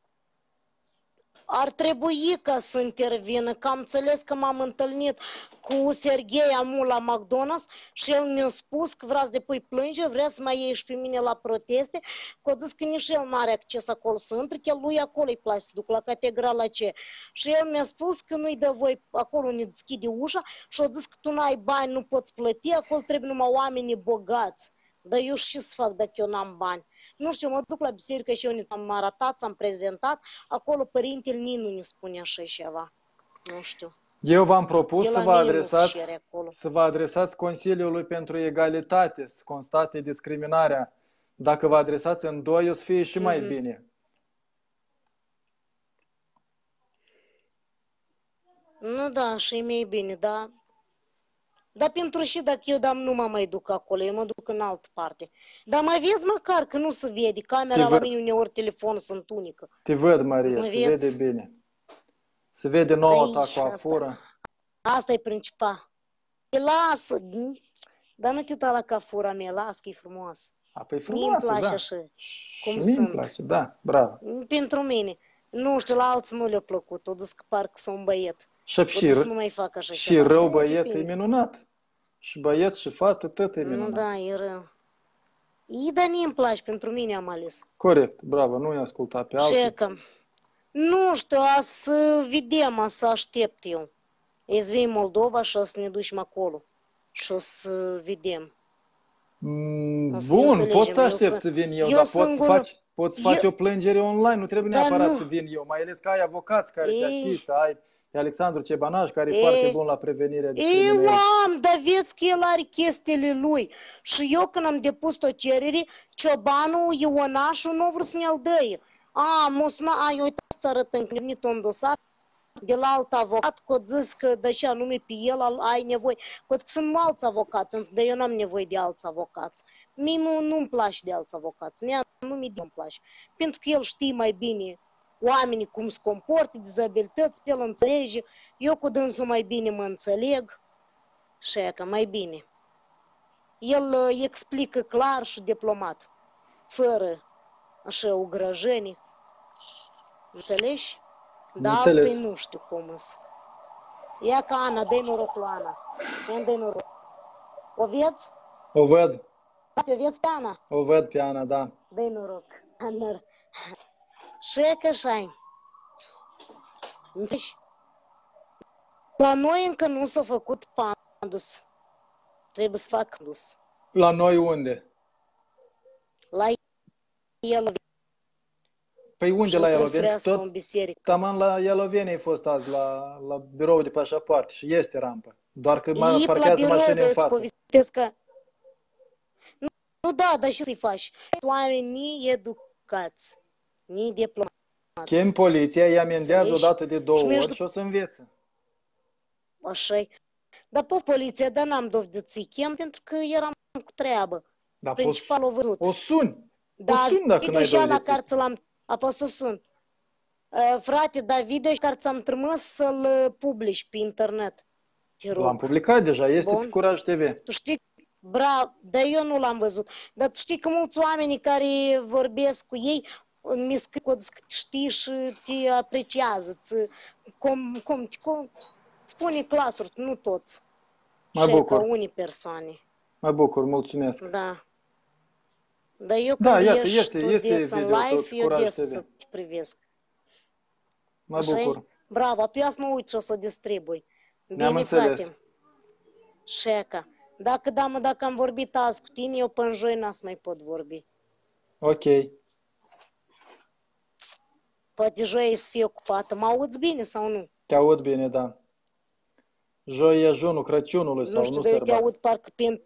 [SPEAKER 2] Ar trebui ca să intervină, că am înțeles că m-am întâlnit cu Serghei Amu la McDonald's și el mi-a spus că vrea să depui plângere, vrea să mai iei și pe mine la proteste, că a zis că nici el nu are acces acolo să intre, că lui acolo îi place să duc la catedrala ce. Și el mi-a spus că nu-i dă voi, acolo ne deschide ușa și a zis că tu n-ai bani, nu poți plăti, acolo trebuie numai oamenii bogați. Dar eu și să fac dacă eu n-am bani? Nu știu, mă duc la biserică și eu am arătat, am prezentat, acolo părintele nici nu ne spune așa ceva. Nu știu.
[SPEAKER 1] Eu v-am propus să vă adresați Consiliului pentru Egalitate, să constate discriminarea. Dacă vă adresați în doi, o să fie și mai bine.
[SPEAKER 2] Nu, da, și e mai bine, da. Dar pentru și dacă eu nu mă mai duc acolo, eu mă duc în altă parte. Dar mă vezi măcar că nu se vede. Camera la mine uneori telefonul se întunică.
[SPEAKER 1] Te văd, Maria, se vede bine. Se vede noua ta coafură.
[SPEAKER 2] Asta e principal. Lasă, dar nu te da la coafura mea, lasă că e frumoasă.
[SPEAKER 1] Păi frumoasă,
[SPEAKER 2] mie îmi place așa, cum sunt.
[SPEAKER 1] Îmi place, da, bravo.
[SPEAKER 2] Pentru mine. Nu știu, la alții nu le-a plăcut, o zis că parcă sunt un băiet.
[SPEAKER 1] Nu
[SPEAKER 2] mai fac așa
[SPEAKER 1] și ceva. Rău băiet e minunat. Și băiet și fată, tot e minunat.
[SPEAKER 2] Nu, da, e rău. Dar mie îmi place, pentru mine am ales.
[SPEAKER 1] Corect, bravo, nu i-a ascultat pe alții.
[SPEAKER 2] Șecă. Nu știu, să vedem, să aștept eu. Îți vei Moldova și o să ne ducem acolo. Și o să vedem.
[SPEAKER 1] Bun, poți să aștept să vin eu, dar poți face o plângere online, nu trebuie neapărat să vin eu, mai ales că ai avocați care te asistă, ai Alexandru Cebanaj, care e foarte bun la prevenirea discriminării.
[SPEAKER 2] Eu am, dar vezi că el are chestiile lui. Și eu când am depus o cerere, Ciobanul, Ionașul, nu vreau să ne-l dăie. Eu uitat să arăt înclinit un dosar de la alt avocat, că zis că deși anume pe el ai nevoie. Că sunt alți avocați, dar eu n-am nevoie de alți avocați. Mie nu-mi place de alți avocați, mie anume de-mi place. Pentru că el știe mai bine oamenii cum se comportă, dizabilități, el înțelege, eu cu dânsul mai bine mă înțeleg și că mai bine. El explică clar și diplomat, fără așa ugrăjeni. Înțelegi? Dar alții nu știu cum îs. Ia ca Ana, dă-i noroc lui Ana. Dă-i noroc. O vezi?
[SPEAKER 1] O văd.
[SPEAKER 2] O vezi pe Ana?
[SPEAKER 1] O văd pe Ana, da.
[SPEAKER 2] Dă-i noroc. Și că așa-i. Înțelegi? La noi încă nu s-a făcut pandus. Trebuie să fac pandus.
[SPEAKER 1] La noi unde?
[SPEAKER 2] La el.
[SPEAKER 1] Păi unde la Ieloveni?
[SPEAKER 2] Tot
[SPEAKER 1] taman la Ieloveni ai fost azi, la birou de pașapoarte și este rampă. Doar că parchează mașini în față.
[SPEAKER 2] Că... Nu, da, dar și să-i faci? Oameni educați, ni diplomați.
[SPEAKER 1] Chem poliția, îi amendează odată de 2 ori și o să învețe.
[SPEAKER 2] Așa-i. Dar pe poliția, dar n-am dovedit să-i chem pentru că eram cu treabă.
[SPEAKER 1] Da,
[SPEAKER 2] principalul văzut.
[SPEAKER 1] O suni.
[SPEAKER 2] Da,
[SPEAKER 1] o suni dacă n-ai
[SPEAKER 2] deja la care ți-l-am apăs o sun. Frate, dar video care ți-am trimis să-l publici pe internet.
[SPEAKER 1] L-am publicat deja, este pe Curaj TV.
[SPEAKER 2] Tu știi, bravo, dar eu nu l-am văzut. Dar tu știi că mulți oameni care vorbesc cu ei mi scriu că știi și te apreciază. Spune clasuri, nu toți.
[SPEAKER 1] Mă bucur.
[SPEAKER 2] Unii persoane.
[SPEAKER 1] Mă bucur, mulțumesc.
[SPEAKER 2] Da. Dar eu când ești tu des în live, eu des să te privesc.
[SPEAKER 1] Mă bucur.
[SPEAKER 2] Bravo, pe asta mă uit și o să o distribui.
[SPEAKER 1] Ne-am înțeles.
[SPEAKER 2] Șeca. Dacă am vorbit azi cu tine, eu până joi n-as mai pot vorbi.
[SPEAKER 1] Ok.
[SPEAKER 2] Poate joi să fie ocupată. Mă auzi bine sau nu?
[SPEAKER 1] Te aud bine, da. Joi e ajunul Crăciunului sau nu sărbați?
[SPEAKER 2] Nu știu, te aud parcă pe...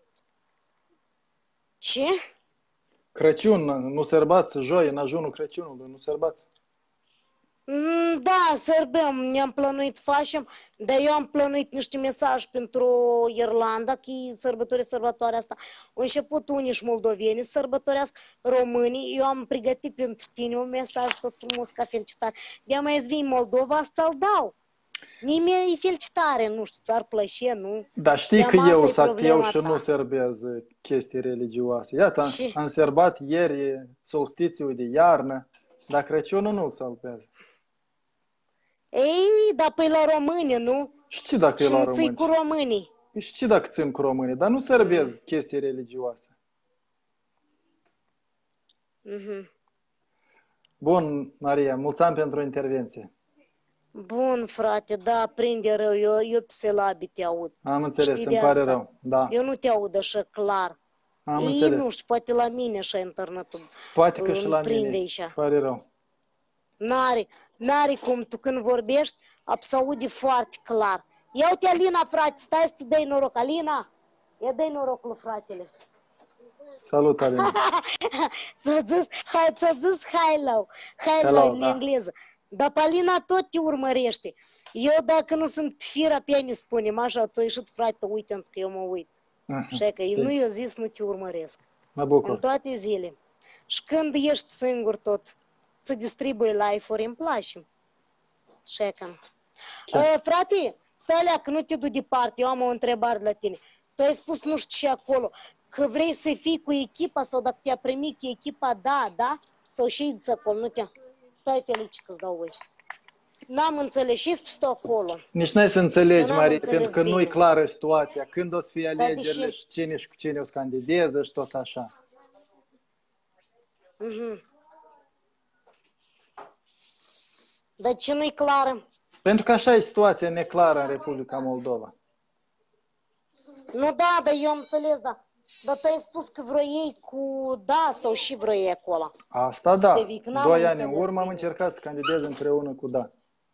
[SPEAKER 2] Ce?
[SPEAKER 1] Crăciun, nu sărbați, joi, în ajunul Crăciunului, nu sărbați?
[SPEAKER 2] Da, sărbăm, ne-am plănuit, facem, dar eu am plănuit niște mesaje pentru Irlanda, că e sărbătoarea asta. Au început unii și moldoveni să sărbătorească, românii, eu am pregătit pentru tine un mesaj tot frumos ca felicitare. De-a mai vii Moldova, să-ți-l dau. Nimeni e felicitare, nu știu, ți-ar plăcea, nu?
[SPEAKER 1] Dar știi că eu sunt ateu și nu sărbez chestii religioase. Iată, am sărbat ieri solstițiul de iarnă, dar Crăciunul nu-l sărbez.
[SPEAKER 2] Ei, dar păi la români, nu?
[SPEAKER 1] Știi dacă e la români.
[SPEAKER 2] Și cu românii.
[SPEAKER 1] Știi dacă țin cu românii, dar nu sărbez chestii religioase. Bun, Maria, mulți ani pentru intervenție.
[SPEAKER 2] Bun, frate, da, prinde rău, eu pe selabi te aud.
[SPEAKER 1] Am înțeles, îmi pare rău, da.
[SPEAKER 2] Eu nu te aud așa clar.
[SPEAKER 1] Am înțeles.
[SPEAKER 2] Nu știu, poate la mine așa internetul
[SPEAKER 1] poate că și la mine,
[SPEAKER 2] aici.
[SPEAKER 1] Pare rău.
[SPEAKER 2] N-are cum, tu când vorbești, se aude foarte clar. Ia uite, Alina, frate, stai să-ți dai noroc. Alina, ia dai noroc lui fratele.
[SPEAKER 1] Salut, Alina.
[SPEAKER 2] Ți-a zis hello în engleză. Dar Palina tot te urmărește. Eu dacă nu sunt pe fira pe ea, ne spunem așa, ți-a ieșit frate, uite că eu mă uit. Și că nu i-a zis, nu te urmăresc.
[SPEAKER 1] Mă bucur.
[SPEAKER 2] În toate zile. Și când ești singur tot, să distribui live-uri, îmi place. Și că... frate, stai alea, că nu te duci departe, eu am o întrebare de la tine. Tu ai spus nu știu ce acolo, că vrei să fii cu echipa sau dacă te-a primit echipa, da? Sau și acolo, nu te-a... Stai, Felice, că-ți dau voi. N-am înțeles și spus acolo.
[SPEAKER 1] Nici n-ai să înțelegi, Marie, pentru că nu e clară situația. Când o să fie alegerile și cine și cu cine o să candideze și tot așa.
[SPEAKER 2] Dar ce nu-i clară?
[SPEAKER 1] Pentru că așa e situația neclară în Republica Moldova.
[SPEAKER 2] Nu, da, dar eu am înțeles, da. Dar tu ai spus că vrei cu da sau și vrei acolo.
[SPEAKER 1] Asta da. 2 ani în urmă am încercat să candidez împreună cu da.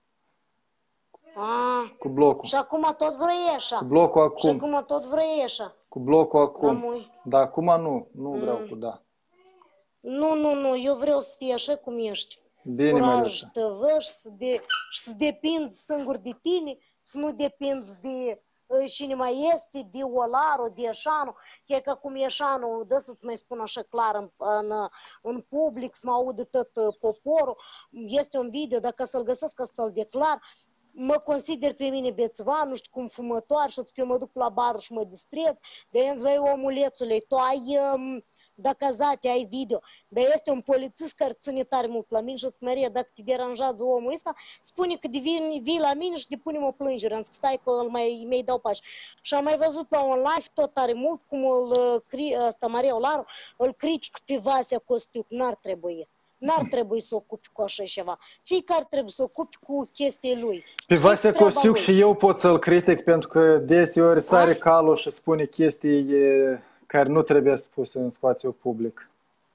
[SPEAKER 1] Cu blocul.
[SPEAKER 2] Și acum tot vrei așa.
[SPEAKER 1] Cu blocul acum.
[SPEAKER 2] Și acum tot vrei așa.
[SPEAKER 1] Cu blocul acum. Dar acum nu vreau cu da.
[SPEAKER 2] Nu, eu vreau să fie așa cum ești.
[SPEAKER 1] Bine,
[SPEAKER 2] curaj, tăvă, și să depinzi singur de tine, să nu depinzi de cine mai este, de Olaru, de Eșanu, că cum Eșanu, dă să-ți mai spun așa clar în public, să mă audă tot poporul, este un video, dacă să-l găsesc, să-l declar, mă consider pe mine bețva, nu știu cum fumătoare și eu mă duc la barul și mă distrez, de îți vei omulețule, tu ai docazate, ai video, dar este un polițist care ține tare mult la mine și îți Maria, dacă te deranjează omul ăsta, spune că vii la mine și depunem o plângere, îmi stai că mi-i dau pași. Și am mai văzut la un live tot tare mult cum ăsta Maria Olaru îl critic pe Vasea Costiuc, n-ar trebui să ocupi cu așa ceva. Fiecare trebuie să ocupi cu chestii lui.
[SPEAKER 1] Pe Vasea Costiuc și eu pot să-l critic pentru că deseori sare calul și spune chestii care nu trebuie spuse în spațiu public.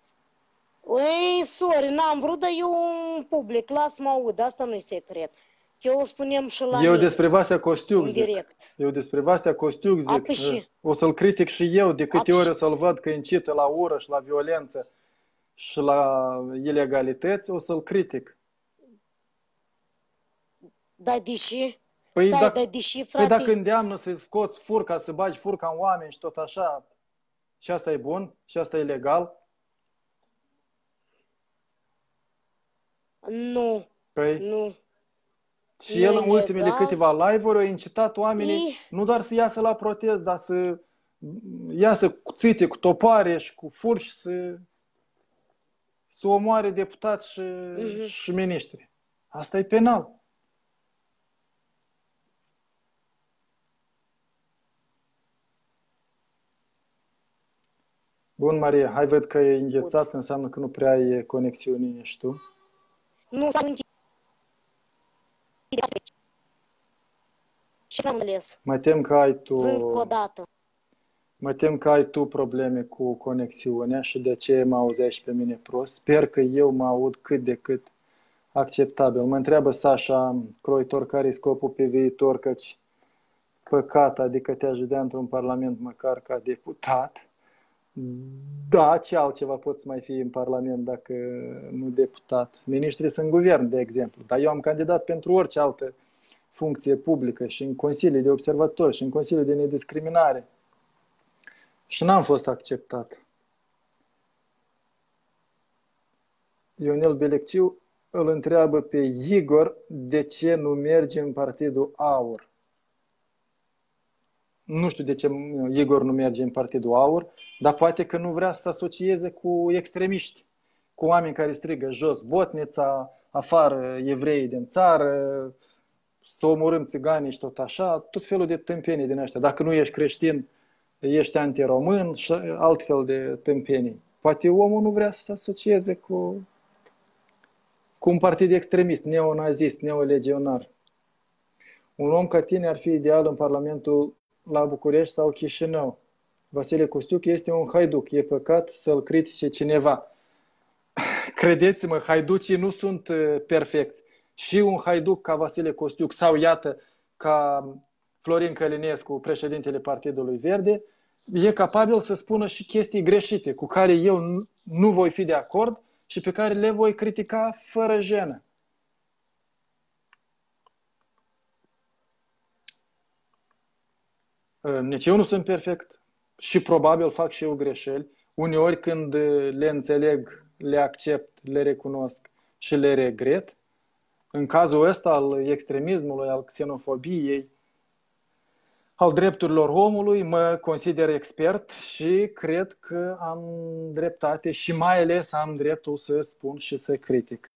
[SPEAKER 2] Sorry, n-am vrut, dar eu în public, las-mă aud, asta nu-i secret. Eu o spunem și la
[SPEAKER 1] Eu despre Vasea Costiuc zic.
[SPEAKER 2] Direct.
[SPEAKER 1] Eu despre Vasea Costiuc zic. O să-l critic și eu, de câte ori o să-l văd că incită la ură și la violență și la ilegalități, o să-l critic.
[SPEAKER 2] Da, deși?
[SPEAKER 1] Păi
[SPEAKER 2] frate.
[SPEAKER 1] Dacă îndeamnă să scoți furca, să bagi furca în oameni și tot așa, și asta e bun? Și asta e legal?
[SPEAKER 2] Nu.
[SPEAKER 1] Păi,
[SPEAKER 2] nu.
[SPEAKER 1] Și el în ultimele câteva live-uri a incitat oamenii nu doar să iasă la protest, dar să iasă cu țite, cu topare și cu furci să omoare deputați și miniștri. Asta e penal. Bun, Maria, hai văd că e înghețat, înseamnă că nu prea ai conexiune, ești tu.
[SPEAKER 2] Nu sunt. Și n-am înțeles.
[SPEAKER 1] Mă tem că ai tu.
[SPEAKER 2] Încă o dată.
[SPEAKER 1] Mă tem că ai tu probleme cu conexiunea și de ce mă auzeai și pe mine prost. Sper că eu mă aud cât de cât acceptabil. Mă întreabă Sasha Croitor care e scopul pe viitor, căci păcat, adică te-aș vedea într-un parlament măcar ca deputat. Da, ce altceva poți mai fi în parlament dacă nu deputat? Ministrii sunt în guvern, de exemplu, dar eu am candidat pentru orice altă funcție publică și în consilii de observatori și în consilii de nediscriminare și n-am fost acceptat. Ionel Belecciu îl întreabă pe Igor de ce nu merge în Partidul Aur. Nu știu de ce Igor nu merge în Partidul Aur, dar poate că nu vrea să se asocieze cu extremiști, cu oameni care strigă jos Botnița, afară evreii din țară, să omorâm țiganii și tot așa, tot felul de tâmpenii din ăștia. Dacă nu ești creștin, ești antiromân și altfel de tâmpenii. Poate omul nu vrea să se asocieze cu un partid extremist, neonazist, neolegionar. Un om ca tine ar fi ideal în Parlamentul la București sau Chișinău. Vasile Costiuc este un haiduc. E păcat să-l critice cineva. Credeți-mă, haiducii nu sunt perfecți. Și un haiduc ca Vasile Costiuc sau, iată, ca Florin Călinescu, președintele Partidului Verde, e capabil să spună și chestii greșite cu care eu nu voi fi de acord și pe care le voi critica fără jenă. Nici eu nu sunt perfect și probabil fac și eu greșeli. Uneori când le înțeleg, le accept, le recunosc și le regret. În cazul ăsta al extremismului, al xenofobiei, al drepturilor omului, mă consider expert și cred că am dreptate și mai ales am dreptul să spun și să critic.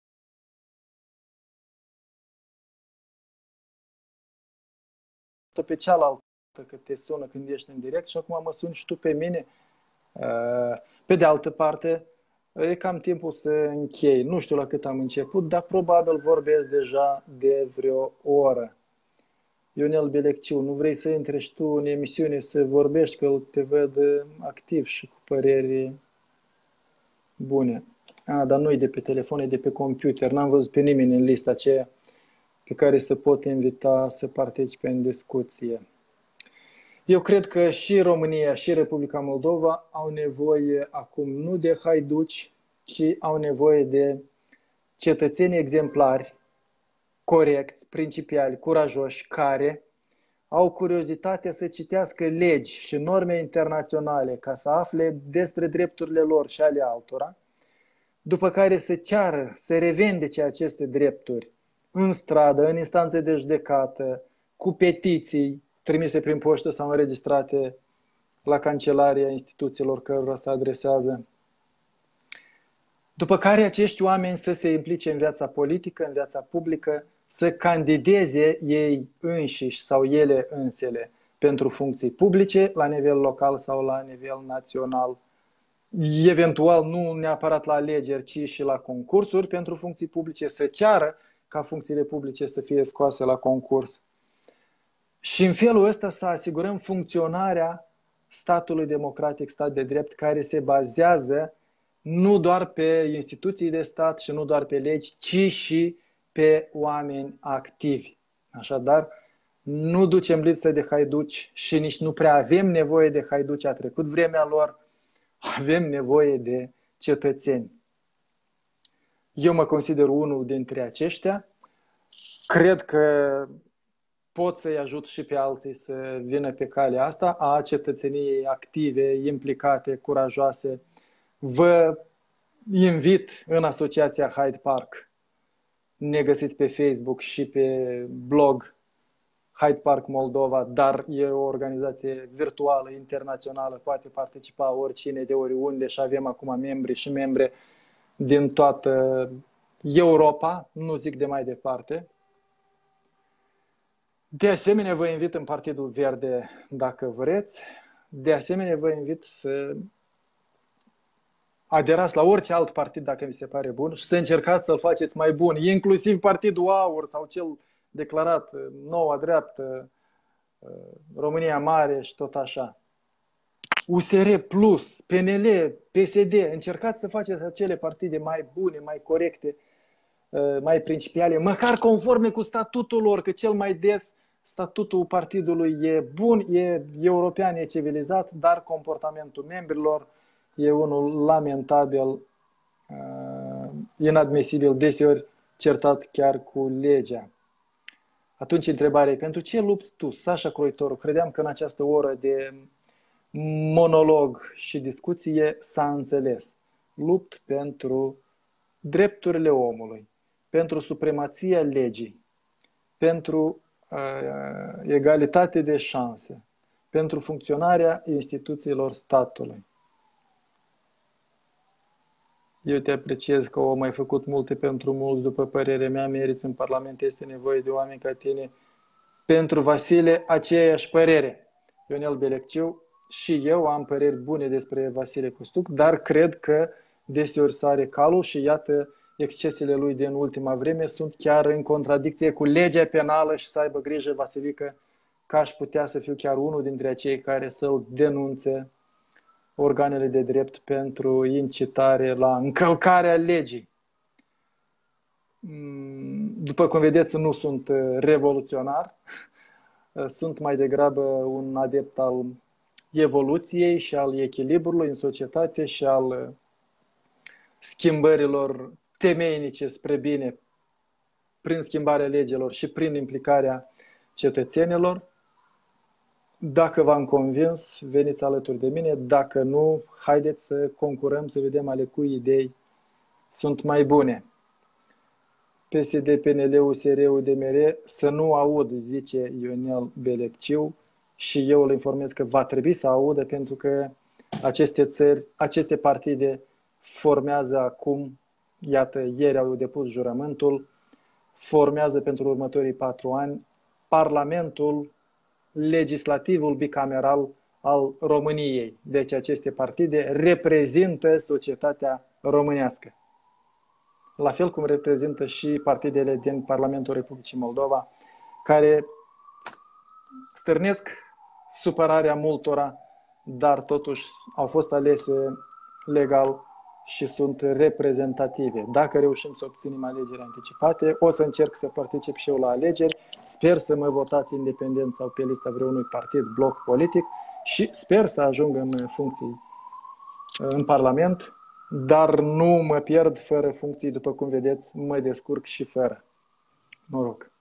[SPEAKER 1] Pe cealaltă, că te sună când ești în direct și acum mă suni și tu pe mine. Pe de altă parte, e cam timpul să închei. Nu știu la cât am început, dar probabil vorbesc deja de vreo oră. Ionel Belecciu, nu vrei să intri și tu în emisiune să vorbești, că te văd activ și cu păreri bune. Dar nu e de pe telefon, e de pe computer. N-am văzut pe nimeni în lista aceea pe care să pot invita să participe în discuție. Eu cred că și România și Republica Moldova au nevoie acum nu de haiduci, ci au nevoie de cetățeni exemplari, corecți, principiali, curajoși, care au curiozitatea să citească legi și norme internaționale ca să afle despre drepturile lor și ale altora, după care să ceară, să revendece aceste drepturi în stradă, în instanțe de judecată, cu petiții trimise prin poștă sau înregistrate la cancelaria instituțiilor cărora se adresează. După care acești oameni să se implice în viața politică, în viața publică, să candideze ei înșiși sau ele însele pentru funcții publice la nivel local sau la nivel național. Eventual nu neapărat la alegeri, ci și la concursuri pentru funcții publice, să ceară ca funcțiile publice să fie scoase la concurs. Și în felul ăsta să asigurăm funcționarea statului democratic, stat de drept, care se bazează nu doar pe instituții de stat și nu doar pe legi, ci și pe oameni activi. Așadar, nu ducem lipsă de haiduci și nici nu prea avem nevoie de haiduci, a trecut vremea lor, avem nevoie de cetățeni. Eu mă consider unul dintre aceștia. Cred că pot să-i ajut și pe alții să vină pe calea asta a cetățeniei active, implicate, curajoase. Vă invit în asociația Hyde Park. Ne găsiți pe Facebook și pe blog Hyde Park Moldova, dar e o organizație virtuală, internațională, poate participa oricine de oriunde și avem acum membri și membre din toată Europa, nu zic de mai departe. De asemenea, vă invit în Partidul Verde dacă vreți. De asemenea, vă invit să aderați la orice alt partid dacă vi se pare bun și să încercați să-l faceți mai bun, inclusiv Partidul Aur sau cel declarat Noua Dreaptă, România Mare și tot așa. USR Plus, PNL, PSD, încercați să faceți acele partide mai bune, mai corecte, mai principiale, măcar conforme cu statutul lor, că cel mai des statutul partidului e bun, e european, e civilizat, dar comportamentul membrilor e unul lamentabil, inadmisibil, deseori certat chiar cu legea. Atunci întrebarea e, pentru ce lupți tu, Sasha Croitoru? Credeam că în această oră de monolog și discuție s-a înțeles. Lupt pentru drepturile omului, pentru supremația legii, pentru egalitate de șanse, pentru funcționarea instituțiilor statului. Eu te apreciez că au mai făcut multe pentru mulți, după părerea mea, meriți în Parlament, este nevoie de oameni ca tine. Pentru Vasile, aceeași părere. Ionel Belecciu, și eu am păreri bune despre Vasile Costuc, dar cred că deseori sare calul și iată, excesele lui din ultima vreme sunt chiar în contradicție cu legea penală și să aibă grijă Vasilică că aș putea să fiu chiar unul dintre acei care să-l denunțe organele de drept pentru incitare la încălcarea legii. După cum vedeți, nu sunt revoluționar, sunt mai degrabă un adept al evoluției și al echilibrului în societate și al schimbărilor temeinice spre bine prin schimbarea legilor și prin implicarea cetățenilor. Dacă v-am convins, veniți alături de mine. Dacă nu, haideți să concurăm, să vedem ale cui idei sunt mai bune. PSD, PNL, USR, UDMR, să nu aud, zice Ionel Belecciu, și eu îl informez că va trebui să audă, pentru că aceste țări, aceste partide formează acum, iată, ieri au depus jurământul, formează pentru următorii 4 ani Parlamentul legislativul bicameral al României. Deci aceste partide reprezintă societatea românească. La fel cum reprezintă și partidele din Parlamentul Republicii Moldova, care stârnesc supărarea multora, dar totuși au fost alese legal și sunt reprezentative. Dacă reușim să obținem alegeri anticipate, o să încerc să particip și eu la alegeri. Sper să mă votați independent sau pe lista vreunui partid, bloc politic, și sper să ajung în funcții în Parlament, dar nu mă pierd fără funcții, după cum vedeți, mă descurc și fără. Noroc!